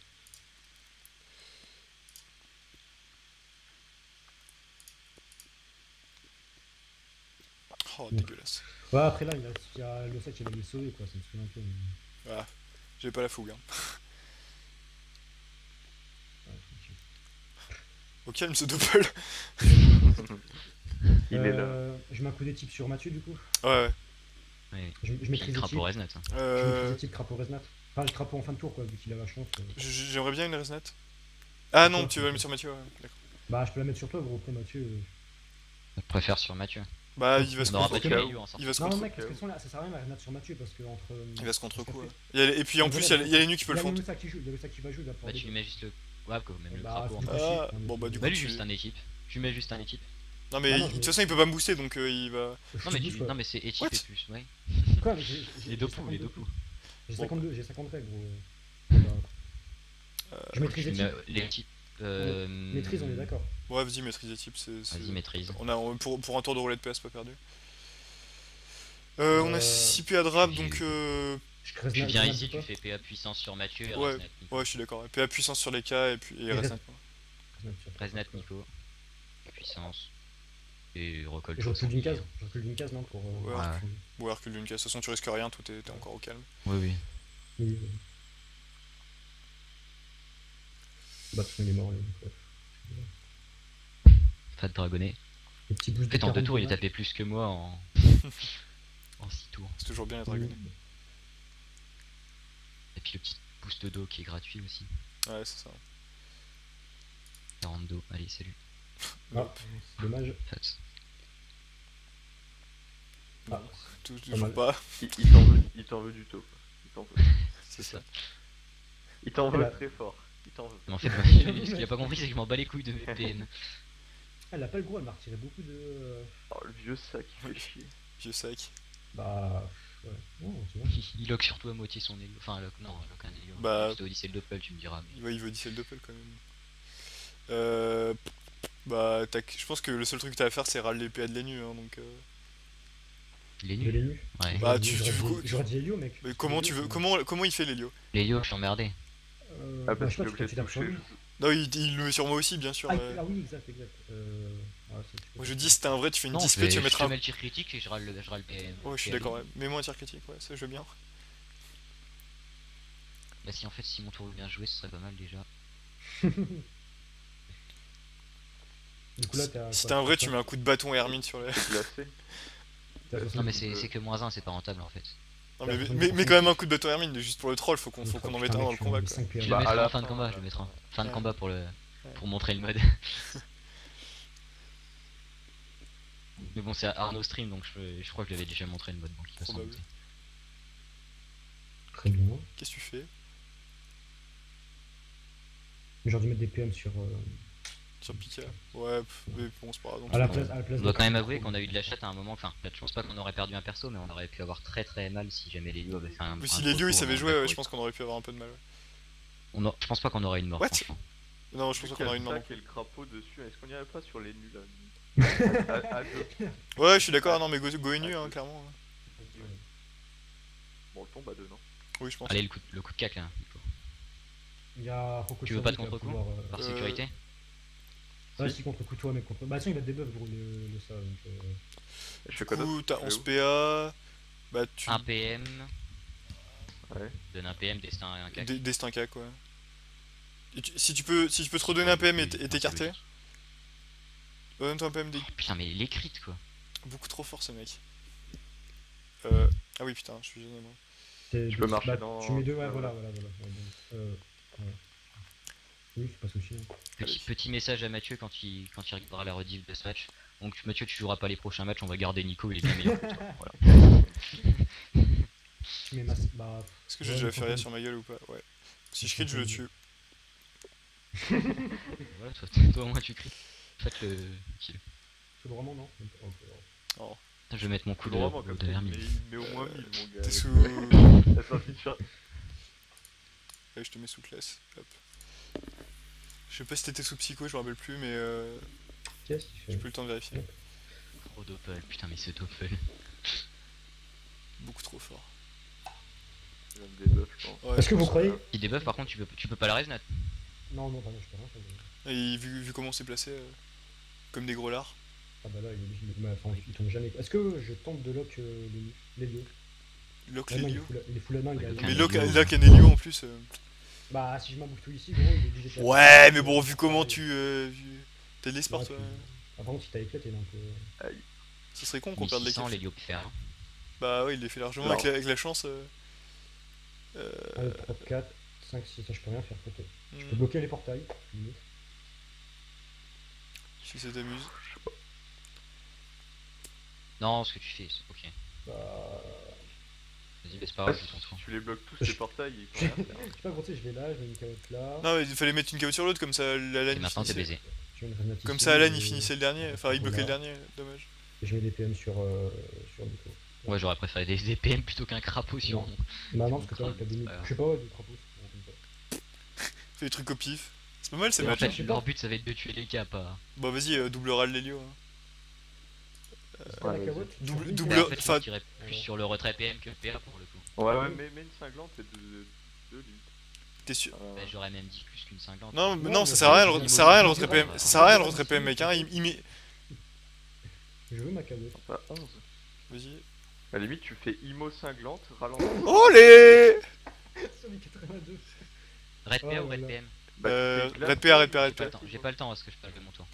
Oh, Mm. dégueulasse. Ouais, après là, il y a, il y a le set qui va les sauver, quoi, ça me souvient un peu. Mais... Voilà. J'ai pas la fougue. Hein. Ouais, tranquille. Au calme, ce double. Il est là. Euh, Je mets un coup des types sur Mathieu, du coup. Ouais, ouais. Oui, oui. Je, je Puis maîtrise les types. crapaud resnet. Hein. Je maîtrise Euh, les types crapaud resnat. Enfin, le crapaud en fin de tour, quoi, vu qu'il a la chance. euh. j- J'aimerais bien une resnet. Ah non, Pourquoi tu vas le mettre sur Mathieu, ouais. D'accord. Bah, je peux la mettre sur toi, gros, après Mathieu. euh. Je préfère sur Mathieu. Bah, il va se On aura pas contre... de cas Caillou en Il sortie. va se Non, contre... mec, parce que sinon, là, ça sert à rien la resnat sur Mathieu, parce que entre. euh, Il va se contre ça coup. fait- Ouais. Il y a les- Et puis en plus, il y a les- il y a les nus qui peuvent le Il y a fondre. le sac qui joue, il y a le sac qui va jouer, là, pour Bah, les tu deux. lui mets juste le. Ouais, quoi, même le Bah, crapaud. du en coup, fait. Ah, on est bon, bah, du Bah, coup, lui, tu... juste un équipe. Tu mets juste un équipe. Non, mais Ah non, il- de je- toute façon, il peut pas me booster, donc euh, il va... Je Non, mais, te dis, tu... quoi. non, mais c'est équipe What et plus, ouais. Quoi, mais j'ai- j'ai- Les j'ai deux poules, les deux cinquante-deux. poules. J'ai Bon. cinquante-deux, j'ai cinquante règles, gros. Bah, Je maîtrise Tu les mets types. les types. Euh... Maîtrise, on est d'accord. Ouais, vas-y, maîtrise des types, c'est... c'est- Vas-y, maîtrise. On a, on- pour, pour un tour de roulette P S, pas perdu. Euh, on a Euh, six P A de rap, j'ai- donc... Euh... Je crée Tu Resnat- viens Resnat ici, ou pas tu fais P A puissance sur Mathieu et Ouais, Resnet Nico. Ouais, je suis d'accord. P A puissance sur les K et puis et Et resnet. Resnet. Resnat sur toi. Resnet Nico. Puissance. Et recolle. Je recule d'une case, je recule d'une case, non, pour... Ouais. euh, Ouais. changer. Ou Hercule d'une case. De toute façon, tu risques rien, tout est t'es encore au calme. Oui, oui. Oui, oui. Bah, de toute façon, il est mort, lui, donc, ouais. Pas de dragonnet. Les petits boosts En fait, en de deux quarante tours, il dommage. tapait plus que moi en. en six tours. C'est toujours bien les Oui. dragonnés. Et puis le petit boost d'eau qui est gratuit aussi. Ouais, c'est ça. quarante d'eau. Allez, salut. Ah, c'est dommage. Fat. Ah, Tout, Pas toujours mal. pas. Il, il t'en veut, il t'en veut du top. Il t'en veut. C'est ça. Il t'en veut Voilà. très fort. Il t'en veut. Mais en fait, moi, ce qu'il a pas compris, c'est que je m'en bats les couilles de mes P N. elle a pas le gros, elle m'a retiré beaucoup de... euh, Oh, le vieux sac, il fait chier. Vieux sac. Bah... Ouais, oh, tu vois. Il, il lock surtout à moitié son ego. Enfin, lock, non, lock un ego. Bah- Juste Odyssey le doppel, tu me diras. Mais... Ouais, il veut dix le doppel quand même. Euh. Bah, tac. Je pense que le seul truc que t'as à faire, c'est râler les P A de l'E N U, hein, donc. Euh... Il est Je nul. l'ai nu. Ouais. Bah, J'aurais tu- dit- tu j'aurais veux dit- quoi- J'aurais dit Elio, mec. Mais comment tu veux. Comment, comment il fait l'Elio? Lélio, je suis emmerdé. Euh, Ah, bah, parce je sais qu'il pas, est tu obligé de tapes sur lui. toucher. Non, il, il le met sur moi aussi, bien sûr. Ah, euh. ah oui, exact, exact. Euh... Ouais, ça, tu peux Moi, je faire dis, ça. si t'es un vrai, tu fais une Non, je, display, vais, tu vas je mettre te un. mets le tir critique et je râle le, je râle le P M. Ouais, je suis P M. d'accord, ouais. Mets-moi un tir critique, ouais, ça je veux bien. Bah, si en fait, si mon tour est bien joué, ce serait pas mal déjà. Du coup, là, t'as... Si quoi, t'es un vrai, t'as- tu mets un coup de bâton Hermine sur les. Glacé. t'as soixante- Non, mais c'est euh, c'est que moins un, c'est pas rentable en fait. Non, mais, mais, mais quand même un coup de bâton Hermine, juste pour le troll, faut qu'on faut qu'on en mette un dans le combat, quoi. Je le Bah, à mettrai la en fin de fin, combat, euh, je le mettrai en fin de ouais. combat pour le pour montrer le mode. Mais bon, c'est Arnaud Stream donc je, je crois que je lui avais déjà montré le mode donc il va s'en Probable. douter. Très bien. Qu'est-ce que tu fais? J'ai dû mettre des P M sur... euh, Sur Pika? Ouais, pff, mais bon, c'est pas grave. donc À la c'est place, à la place On doit de- quand même avouer qu'on a eu de la chatte à un moment, enfin je pense pas qu'on aurait perdu un perso mais on aurait pu avoir très très mal si jamais Lélio avait fait un. Mais un si gros Lélio il tour savait en jouer, ouais, back je row. pense qu'on aurait pu avoir un peu de mal. Ouais. On a- Je pense pas qu'on aurait une mort What? franchement. Non, je pense pas qu'on aurait une Le mort. sac et le crapaud dessus, est-ce qu'on irait pas sur les nuls là à, à deux. Ouais, je suis d'accord, non, mais go, go est nu, hein, clairement. Bon, on tombe à deux, non? Oui, je pense. Allez le coup, de- le coup de cac là. Nico. Il y a Rocco Tu veux Saoudi pas de qui va contre-coup pouvoir, euh, Par Euh, sécurité. Ouais, si contre coup toi, mais contre. Bah, tiens, il va te débuff, gros, le, le ça. Donc, euh... Je Du fais quoi d'autre? coup, t'as Je fais onze où? P A. Bah, tu. Un P M, Ouais. donne un P M, destin et un cac. Dé- Destin K, quoi. Et tu- si, tu peux, si tu peux te redonner un P M et t- et t'écarter, redonne-toi un P M dé- Oh, putain mais les crits quoi. Beaucoup trop fort, ce mec. Euh. Ah oui, putain, je suis gêné, moi. t'es- Je peux bah, marcher dans- Tu mets deux, ouais, Ah, voilà, voilà. voilà, voilà. ouais, donc, euh, ouais. Oui, c'est pas souci. Hein. Petit, petit message à Mathieu quand il, quand il regardera la rediff de ce match. Donc Mathieu tu joueras pas les prochains matchs, on va garder Nico, il est bien meilleur que toi. Voilà. Tu mets masse. Bah. Est-ce que j'ai Ouais, déjà mais fait rien contre- sur ma gueule ou pas? Ouais. Si je crit, je le tue. Voilà, toi, toi au moins tu cries. Faites le kill. C'est vraiment non. Oh, oh. Je vais mettre mon coup Coup de, de roman de comme ça, vermine. mais il met au moins mille mon gars. T'es sous. Ça sort une shot. Ouais, je te mets sous classe. Hop. Je sais pas si t'étais sous psycho, je me rappelle plus, mais euh, Qu'est-ce qu'il fait? j'ai plus le temps de vérifier. Trop doppel, putain mais c'est doppel. Beaucoup trop fort. Il va me débuff, je pense. Ouais, Est-ce je que vous pense, croyez? euh, Si debuff par contre tu peux, tu peux pas la resnat. Non, non, pardon, je peux rien faire. Et vu, vu comment c'est placé, euh, comme des gros lards. Ah bah là, il, il, il, enfin, il tombe jamais. Est-ce que je tente de lock euh, les- l'Elio? Lock Ah non, il est Lelio. full, il est full à main, il a- Ouais, il a- Mais un Lock, Lelio. Lock and Elio en plus. euh, Bah, si je m'abouche tout ici, gros, il est obligé de faire- Ouais, mais bon, vu comment tu. euh, vu- T'as de l'espoir, Ouais, toi. puis- Ah, par contre, si t'as éclaté, il est un peu. Ce serait con qu'on perde les mille six cents kills. les Liopifères. Bah ouais, il les fait largement Non. avec la, avec la chance. euh, euh, un, deux, trois, quatre, cinq, six, ça je peux rien faire, peut-être. Je peux hmm, bloquer les portails, limite. si ça t'amuse. Non, ce que tu fais, c'est ok. Bah. Vas-y, mais c'est pas Ah, grave, si je t'en fous. tu les bloques tous les portails, ils Je font rien faire. sais pas, gros, tu sais, je vais là, je mets une carotte là. Non, mais il fallait mettre une carotte sur l'autre, comme ça la Et lane maintenant t'es finissait. baisé. Je mets une grenade Comme ici, ça, Alan il et- finissait le dernier. Enfin, il bloquait le Voilà. dernier, dommage. Et je mets des P M sur, euh, sur Nico. Ouais, j'aurais préféré des, des P M plutôt qu'un crapaud sur Non. mon. Bah non, mon parce que toi, crâne, t'as des c'est mi- pas grave. Je sais pas, ouais, des crapauds. c'est bon, comme ça. Fais des trucs au pif. C'est pas mal ces Et en matchs. fait, hein. je sais leur pas. but ça va être de tuer les cas, pas. Bon, vas-y, euh, double ral Lelio. hein. C'est pas la Ouais, carotte, tu double- veux une double- Et carotte en fait, je enfin- tirais plus Ouais. sur le retrait P M que P A pour le coup. Ouais, ouais, mais, mais une cinglante et deux, deux limite. T'es sûr? Euh, Bah, j'aurais même dit plus qu'une cinquante. Non, mais Non, non, mais ça c'est sert à rien, le vrai, re- c'est ça sert à rien le bon. retrait P M. Ça sert à rien le retrait P M, mec. Hein. Il, il met. Je veux ma carotte. pas onze. Vas-y. À la limite, tu fais Imo cinglante, ralenti. Olé! Sur les quatre-vingt-deux. Red P A Oh ou Red là P M? Bah, tu Euh, fais glace, Red P A, Red P A, tu Red P A. fais Attends, j'ai pas le temps parce que je parle de mon tour.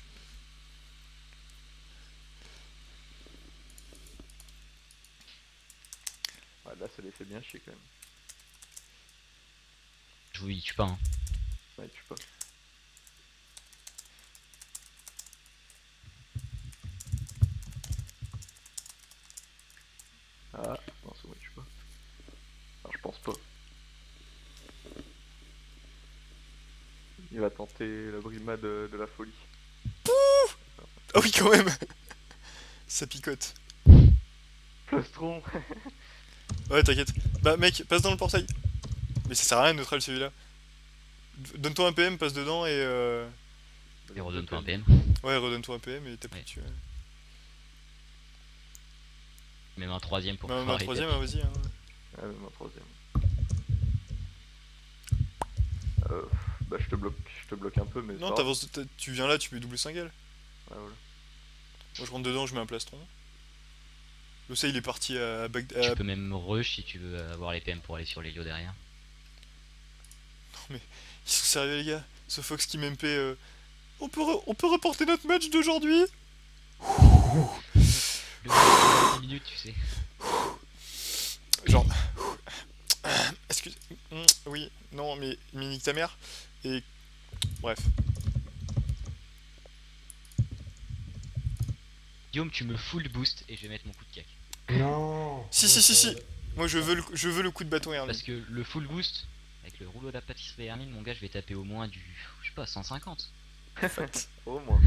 Ouais, là, ça les fait bien chier quand même. Je vous y tue pas, hein. Ouais, tu peux. Ah, non, c'est bon, tu peux. Alors, je pense pas. Il va tenter la brimade de, de la folie. Ah oui, quand même! Ça picote. Plastron. Ouais, t'inquiète. Bah, mec, passe dans le portail. Mais ça sert à rien de neutral celui-là. D- Donne-toi un P M, passe dedans et euh... Et redonne-toi un P M. Ouais, redonne-toi un P M et tape Ouais. dessus. Ouais. Même un troisième pour Bah, pouvoir un troisième, arrêter. hein, vas-y. Hein. Ah, même un troisième. Euh, bah, je te bloque, je te bloque un peu, mais. Non, ça va. t'avances, t'as- tu viens là, tu mets double single. Ouais, voilà. Moi, je rentre dedans, je mets un plastron. Le ça, il est parti à, à, Bagd- à- Tu peux même rush si tu veux avoir les P M pour aller sur les lios derrière. Ils sont sérieux, les gars. Ce Fox qui m'M P. Euh... On, peut re- on peut reporter notre match d'aujourd'hui? Le dix minutes, tu sais. Genre. Excuse. Mm, Oui, non, mais, mais nique ta mère. Et. Bref. Guillaume, tu me full boost et je vais mettre mon coup de cac. Non. Si, si, si, si. Moi, je veux le, je veux le coup de bâton Hermine. Parce que le full boost, avec le rouleau d'apatisserie Hermine, mon gars, je vais taper au moins du. Je sais pas, cent cinquante. Au moins.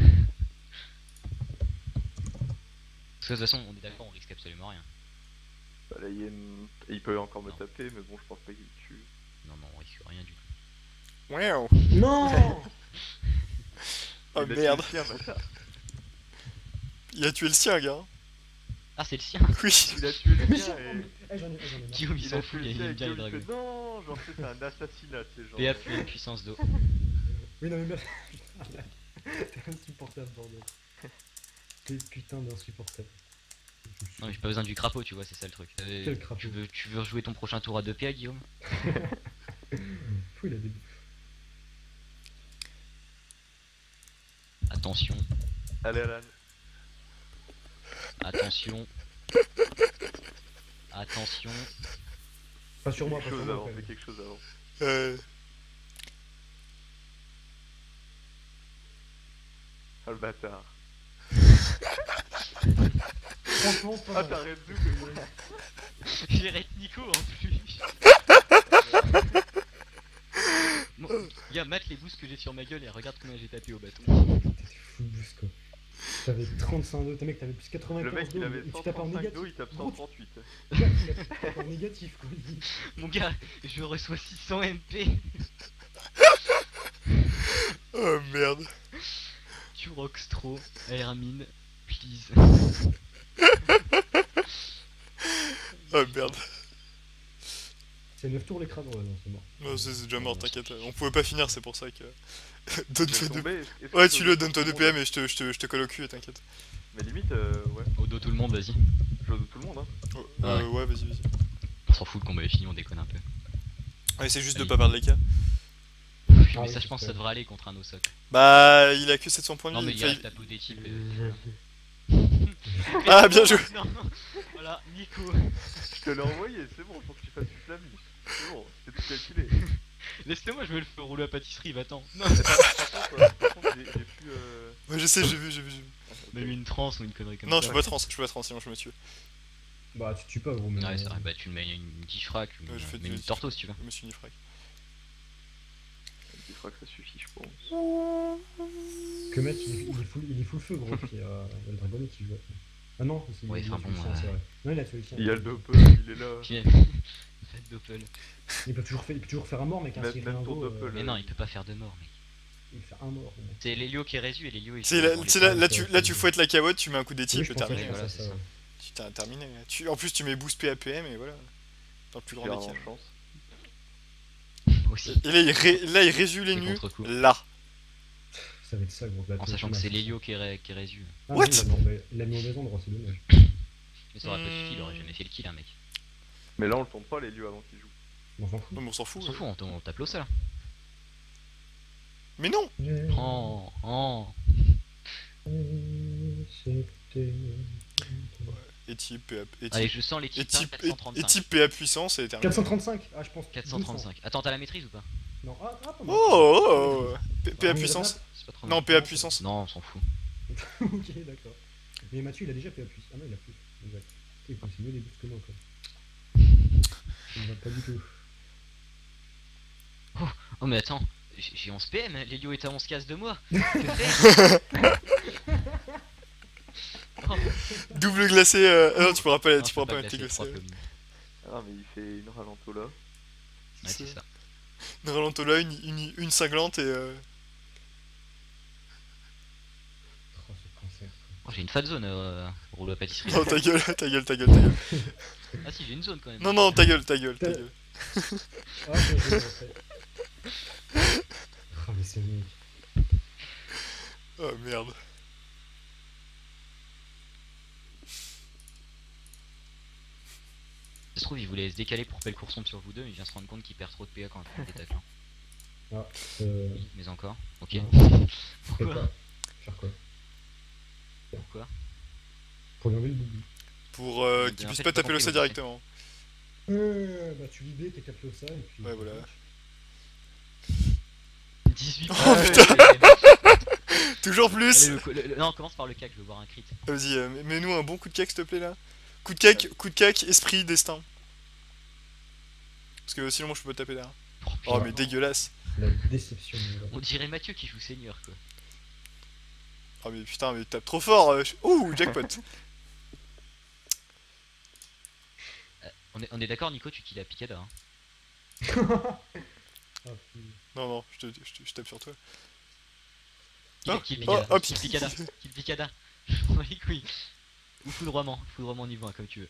Parce que de toute façon, on est d'accord, on risque absolument rien. Bah, là, il, y a une- il peut encore me Non. taper, mais bon, je pense pas qu'il me tue. Non, non, on risque rien du tout. Wow. Non. Oh Il a tué merde. le sien, bâtard. Il a tué le sien, gars. Ah, c'est le sien. Oui. Il a tué le Mais sien c'est- et. Eh, j'en ai, eh, j'en ai marre. Guillaume, il Il s'en a fout, tué il le aime sien bien et les Guillaume, il dragons. fait non, genre c'est un assassinat, c'est genre. P A plus une puissance d'eau. Oui, non, mais merde. T'es insupportable, bordel. T'es putain d'insupportable. Non, mais j'ai pas besoin du crapaud, tu vois, c'est ça le truc. Euh, Quel crapaud? tu, veux, tu veux rejouer ton prochain tour à deux P A, Guillaume? Fou, il a des. Attention, Allez, Alan. attention. Attention. Pas sur Fais moi, quelque pas sur chose moi. avant, quand fais même. quelque chose avant. Euh... Ah le bâtard. Franchement, pas Ah mal. t'as red double. J'ai Red Nico en plus. Mon, Regarde, mate les boosts que j'ai sur ma gueule et regarde combien j'ai tapé au bâton. T'étais full boost quoi. T'avais trente-cinq d'eau, t'as mec, t'avais plus quatre-vingt-quinze Le mec il d'eau, avait et tu cent tapes en trente-cinq négatif. d'eau, il tape Gros, cent trente-huit. tu tapes tu tapes en négatif quoi. Mon gars, je reçois six cents M P. Oh merde. Tu rocks trop, Hermine, please. Oh merde. C'est neuf tours l'écran, ouais, non, c'est mort. Non, c'est c'est déjà mort, t'inquiète. On pouvait pas finir, c'est pour ça que. Donne-toi Je vais deux. tomber, est-ce que Ouais, je tu peux le donne-toi tout deux le P M monde et je te, je te, je te colle au cul, t'inquiète. Mais limite, euh, ouais, Au dos tout le monde, vas-y. je de tout le monde hein. Oh, Ah euh, ouais, vas-y, vas-y. On s'en fout, le combat est fini, on déconne un peu. Ouais, c'est juste de Allez. pas perdre les cas. Mais oui, ça, c'est je pense que ça. ça devrait aller contre un Osok. Bah, il a que sept cents points de Non, vie. mais il Enfin, reste à peau des types. Ah, bien joué. Non, voilà, Nico. Je te l'ai envoyé, c'est bon, faut que tu fasses toute la vie. C'est bon, c'est tout calculé. Laisse-le-moi, je vais le faire rouler à pâtisserie, va-t'en. Non, Par contre, euh, par contre, j'ai j'ai plus. Euh... Ouais, je sais, j'ai vu, j'ai vu, j'ai vu. ah, ok. même une transe ou une connerie comme Non, ça. je peux pas trans, je peux pas trans, sinon je me tue. Bah, tu tues pas, gros, mais. Ouais, c'est vrai, bah tu me mets une difrac, une, Ouais, je fais même du- une torto si tu veux. Je me suis ni frac. Un petit frac, ça suffit, je pense. Que mec, il, est- il est full, il est full feu, gros, puis euh, il y a le dragonnet qui joue. Ah non, c'est Ouais, il a enfin tué le bon, chien, euh, c'est vrai. Non, il a tué le chien. Il y a le doppel, il est là. Puis, faites doppel. Il peut toujours faire, il peut toujours faire un mort, mec, un Même- Cyril même ton Ringo, doppel. euh, Mais non, il peut pas faire de mort, mec. il fait un mort. Bon. C'est l'Elio qui est résu et l'Elio il Tu sais, fait là, dans tu sais, les là, pas, là, ça, tu, ça, là, tu ça. fouettes la carotte, tu mets un coup d'équipe, Oui, je le pense à terminé. ça, voilà, ça, c'est ça, ça. ouais. Tu t'as terminé. Tu, en plus, tu mets boost P A P M et voilà. Dans le plus grand Tu as des en cas. chance. Aussi. Et là, il, ré, là, il résume les Et nus. contre-coup. Là. Ça va être ça, gros. là, En tu- sachant tu que c'est m'as- l'Elio qui est, ré- qui est résu. Ah, What oui, il a mis en- Il l'a mis au mauvais endroit, c'est dommage. Mais ça aurait pas suffi, il aurait jamais fait le kill, un mec. Mais là, on le tourne pas les lieux avant qu'il joue. On s'en fout. Non, mais on s'en fout. On s'en euh. fout, on, on tape l'eau ça là. Mais non. Oh, oh. C'était. Et type P A P. Et Allez, type, je sens les et types type, et, quatre cent trente-cinq. et type P A puissance et terminé. quatre cent trente-cinq. Ah, je pense. quatre cent trente-cinq. Attends, t'as la maîtrise ou pas? Non, ah, ah, pas mal. Oh, oh, oh. P- PA Ah, mais puissance. C'est pas trop Non, mal. P A puissance. Non, on s'en fout. Ok, d'accord. Mais Mathieu, il a déjà fait la puce. Ah non, il a plus. Exact. Putain, c'est mieux les boosts que moi, quoi. Ça me va pas du tout. Oh, mais attends, j'ai j'ai onze P M, l'Elio est à onze cases de moi. Que faire? Oh, Double glacé. Euh... ah non, tu pourras pas, non, tu je pourras peux pas mettre les glacer trois glacés. communes. Ah, mais il fait une ralento là. Ouais, c'est ça. Une ralentola, une, une, une cinglante et. Euh... Oh, ce cancer. Oh, j'ai une fat zone, euh, rouleau à pâtisserie. Non, ta gueule, ta gueule, ta gueule, ta gueule. Ah si, j'ai une zone quand même. Non, non, ta gueule, ta gueule, ta Ta- gueule. Ah, je je- je- Oh, mais c'est mec. Oh merde. Ça se trouve, il voulait se décaler pour payer le courson sur vous deux, mais il vient se rendre compte qu'il perd trop de P A quand il fait des tacles. Ah, euh. Oui, mais encore. Ok. Non. Fais Pourquoi pas. Faire quoi? Pourquoi Pour lui enlever le boubou. Pour euh, Bien qu'il fait, puisse j'ai pas pas taper compris, l'O C moi aussi. directement. Euh, bah tu l'idée, t'es capé au ça, et puis. Ouais, voilà. dix-huit Oh, points. putain. Toujours plus. Allez, le- le- le- non, commence par le cac, je veux voir un crit. Vas-y, euh, mets- mets-nous un bon coup de cac, s'il te plaît, là. Coup de cac, coup de cac, esprit, destin. Parce que sinon, moi, je peux pas te taper derrière. Oh, Oh, putain. mais dégueulasse. La déception. On dirait Mathieu qui joue seigneur quoi. Oh, mais putain, mais tu tapes trop fort. euh, je- Ouh, jackpot. On est, on est d'accord, Nico, tu kills la picada. Hein. Ah, puis- Non, non, je, te, je, te- je tape sur toi. Kill, Oh, kill oh, picada. oh, Kill pi- picada. Kill picada. Je prends les couilles. Ou foudroiement. Foudroiement niveau un, comme tu veux.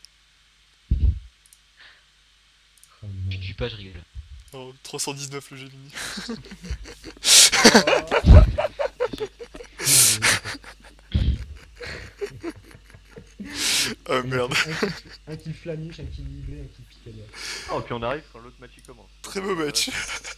Oh, non. Tu tues pas, je rigole. Oh, trois cent dix-neuf le Gemini. Oh merde. Un kill flamiche, un kill livré, un kill picada. Oh, puis on arrive quand l'autre match il commence. Très beau match. Ouais.